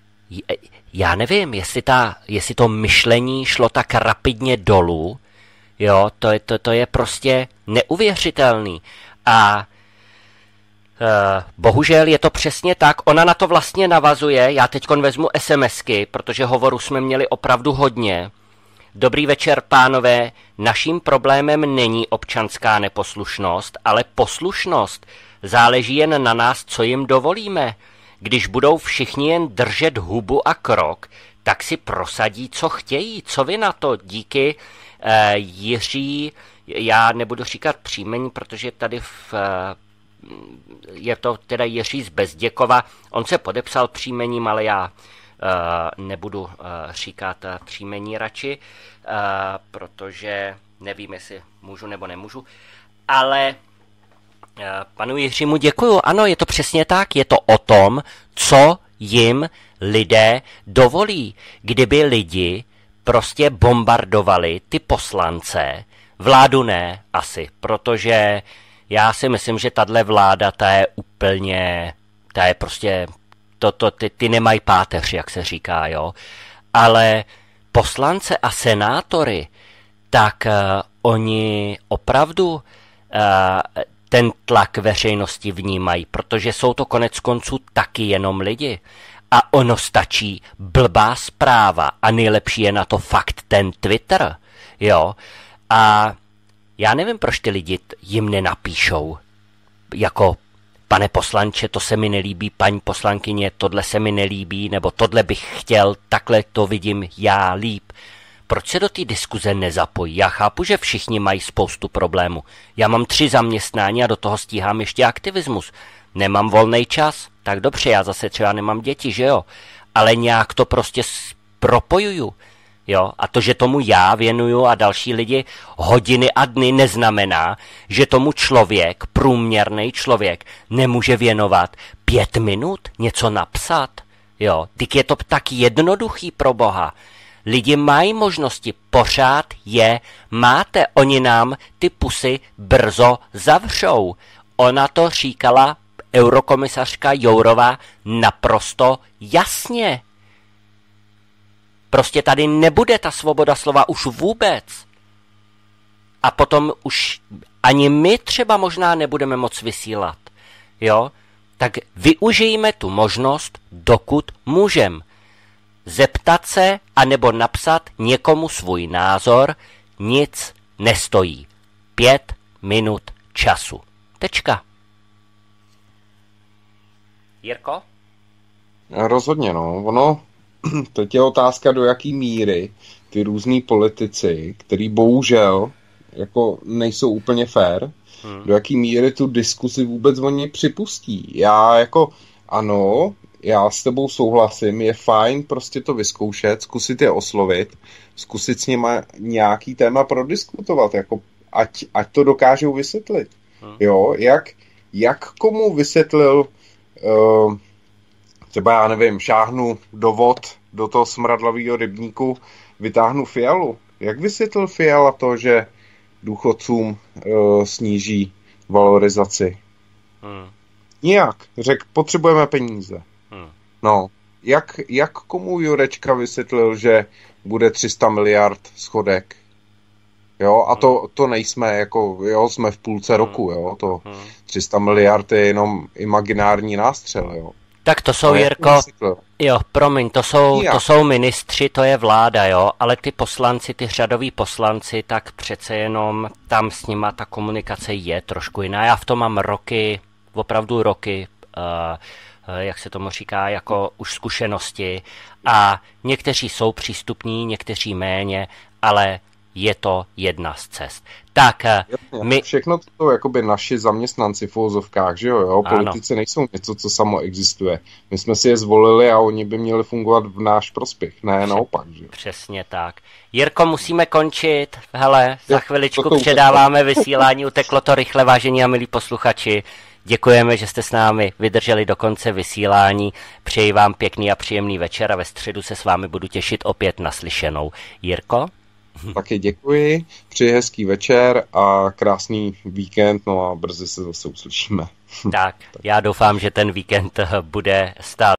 já nevím, jestli, ta, jestli to myšlení šlo tak rapidně dolů, jo, to je, to, to je prostě neuvěřitelný. A Uh, bohužel je to přesně tak, ona na to vlastně navazuje, já teďkon vezmu SMSky, protože hovoru jsme měli opravdu hodně. Dobrý večer, pánové. Naším problémem není občanská neposlušnost, ale poslušnost. Záleží jen na nás, co jim dovolíme. Když budou všichni jen držet hubu a krok, tak si prosadí, co chtějí. Co vy na to? Díky eh, Jiří, já nebudu říkat příjmení, protože tady v, eh, je to teda Jiří z Bezděkova. On se podepsal příjmením, ale já nebudu říkat příjmení radši, protože nevím, jestli můžu nebo nemůžu, ale panu Jiřímu děkuju. Ano, je to přesně tak, je to o tom, co jim lidé dovolí. Kdyby lidi prostě bombardovali ty poslance, vládu ne, asi, protože já si myslím, že tahle vláda, ta je úplně, ta je prostě, to, to, ty, ty nemají páteř, jak se říká, jo. Ale poslance a senátory, tak uh, oni opravdu uh, ten tlak veřejnosti vnímají, protože jsou to konec konců taky jenom lidi. A ono stačí blbá zpráva a nejlepší je na to fakt ten Twitter, jo. A já nevím, proč ty lidi jim nenapíšou, jako pane poslanče, to se mi nelíbí, paní poslankyně, tohle se mi nelíbí, nebo tohle bych chtěl, takhle to vidím já líp. Proč se do té diskuze nezapojí? Já chápu, že všichni mají spoustu problémů. Já mám tři zaměstnání a do toho stíhám ještě aktivismus. Nemám volný čas, tak dobře, já zase třeba nemám děti, že jo? Ale nějak to prostě propojuju. Jo? A to, že tomu já věnuju a další lidi hodiny a dny, neznamená, že tomu člověk, průměrný člověk, nemůže věnovat pět minut něco napsat. Jo? Teď je to tak jednoduchý, pro boha. Lidi mají možnosti, pořád je máte, oni nám ty pusy brzo zavřou. Ona to říkala eurokomisařka Jourová naprosto jasně. Prostě tady nebude ta svoboda slova už vůbec. A potom už ani my třeba možná nebudeme moc vysílat. Jo? Tak využijme tu možnost, dokud můžem. Zeptat se anebo napsat někomu svůj názor nic nestojí. Pět minut času. Tečka. Jirko? Rozhodně, no. Ono, teď je otázka, do jaký míry ty různý politici, který bohužel jako nejsou úplně fair, hmm. do jaký míry tu diskusi vůbec oni připustí. Já jako, ano, já s tebou souhlasím, je fajn prostě to vyzkoušet, zkusit je oslovit, zkusit s nima nějaký téma prodiskutovat, jako ať, ať to dokážou vysvětlit. Hmm. Jo, jak, jak komu vysvětlil, uh, třeba já nevím, šáhnu do vod, do toho smradlavého rybníku, vytáhnu Fialu. Jak vysvětlil Fiala to, že důchodcům uh, sníží valorizaci? Hmm. Nijak. Řekl, potřebujeme peníze. Hmm. No, jak, jak komu Jurečka vysvětlil, že bude tři sta miliard schodek? Jo, a to, to nejsme, jako, jo, jsme v půlce hmm. roku, jo, to hmm. tři sta miliard je jenom imaginární nástřel, jo. Tak to jsou, Jirko, jo, promiň, to jsou, to jsou ministři, to je vláda, jo, ale ty poslanci, ty řadoví poslanci, tak přece jenom tam s nima ta komunikace je trošku jiná. Já v tom mám roky, opravdu roky, uh, jak se tomu říká, jako už zkušenosti a někteří jsou přístupní, někteří méně, ale je to jedna z cest. Tak jasně, my... Všechno to jsou jakoby naši zaměstnanci v uvozovkách, že jo, jo? Politici nejsou něco, co samo existuje. My jsme si je zvolili a oni by měli fungovat v náš prospěch, ne Přes... naopak, že jo. Přesně tak. Jirko, musíme končit. Hele, za jo, chviličku předáváme vysílání, uteklo to rychle, vážení a milí posluchači. Děkujeme, že jste s námi vydrželi do konce vysílání. Přeji vám pěkný a příjemný večer a ve středu se s vámi budu těšit opět naslyšenou. Jirko? Taky děkuji, přeji hezký večer a krásný víkend, no a brzy se zase uslyšíme. Tak, já doufám, že ten víkend bude stát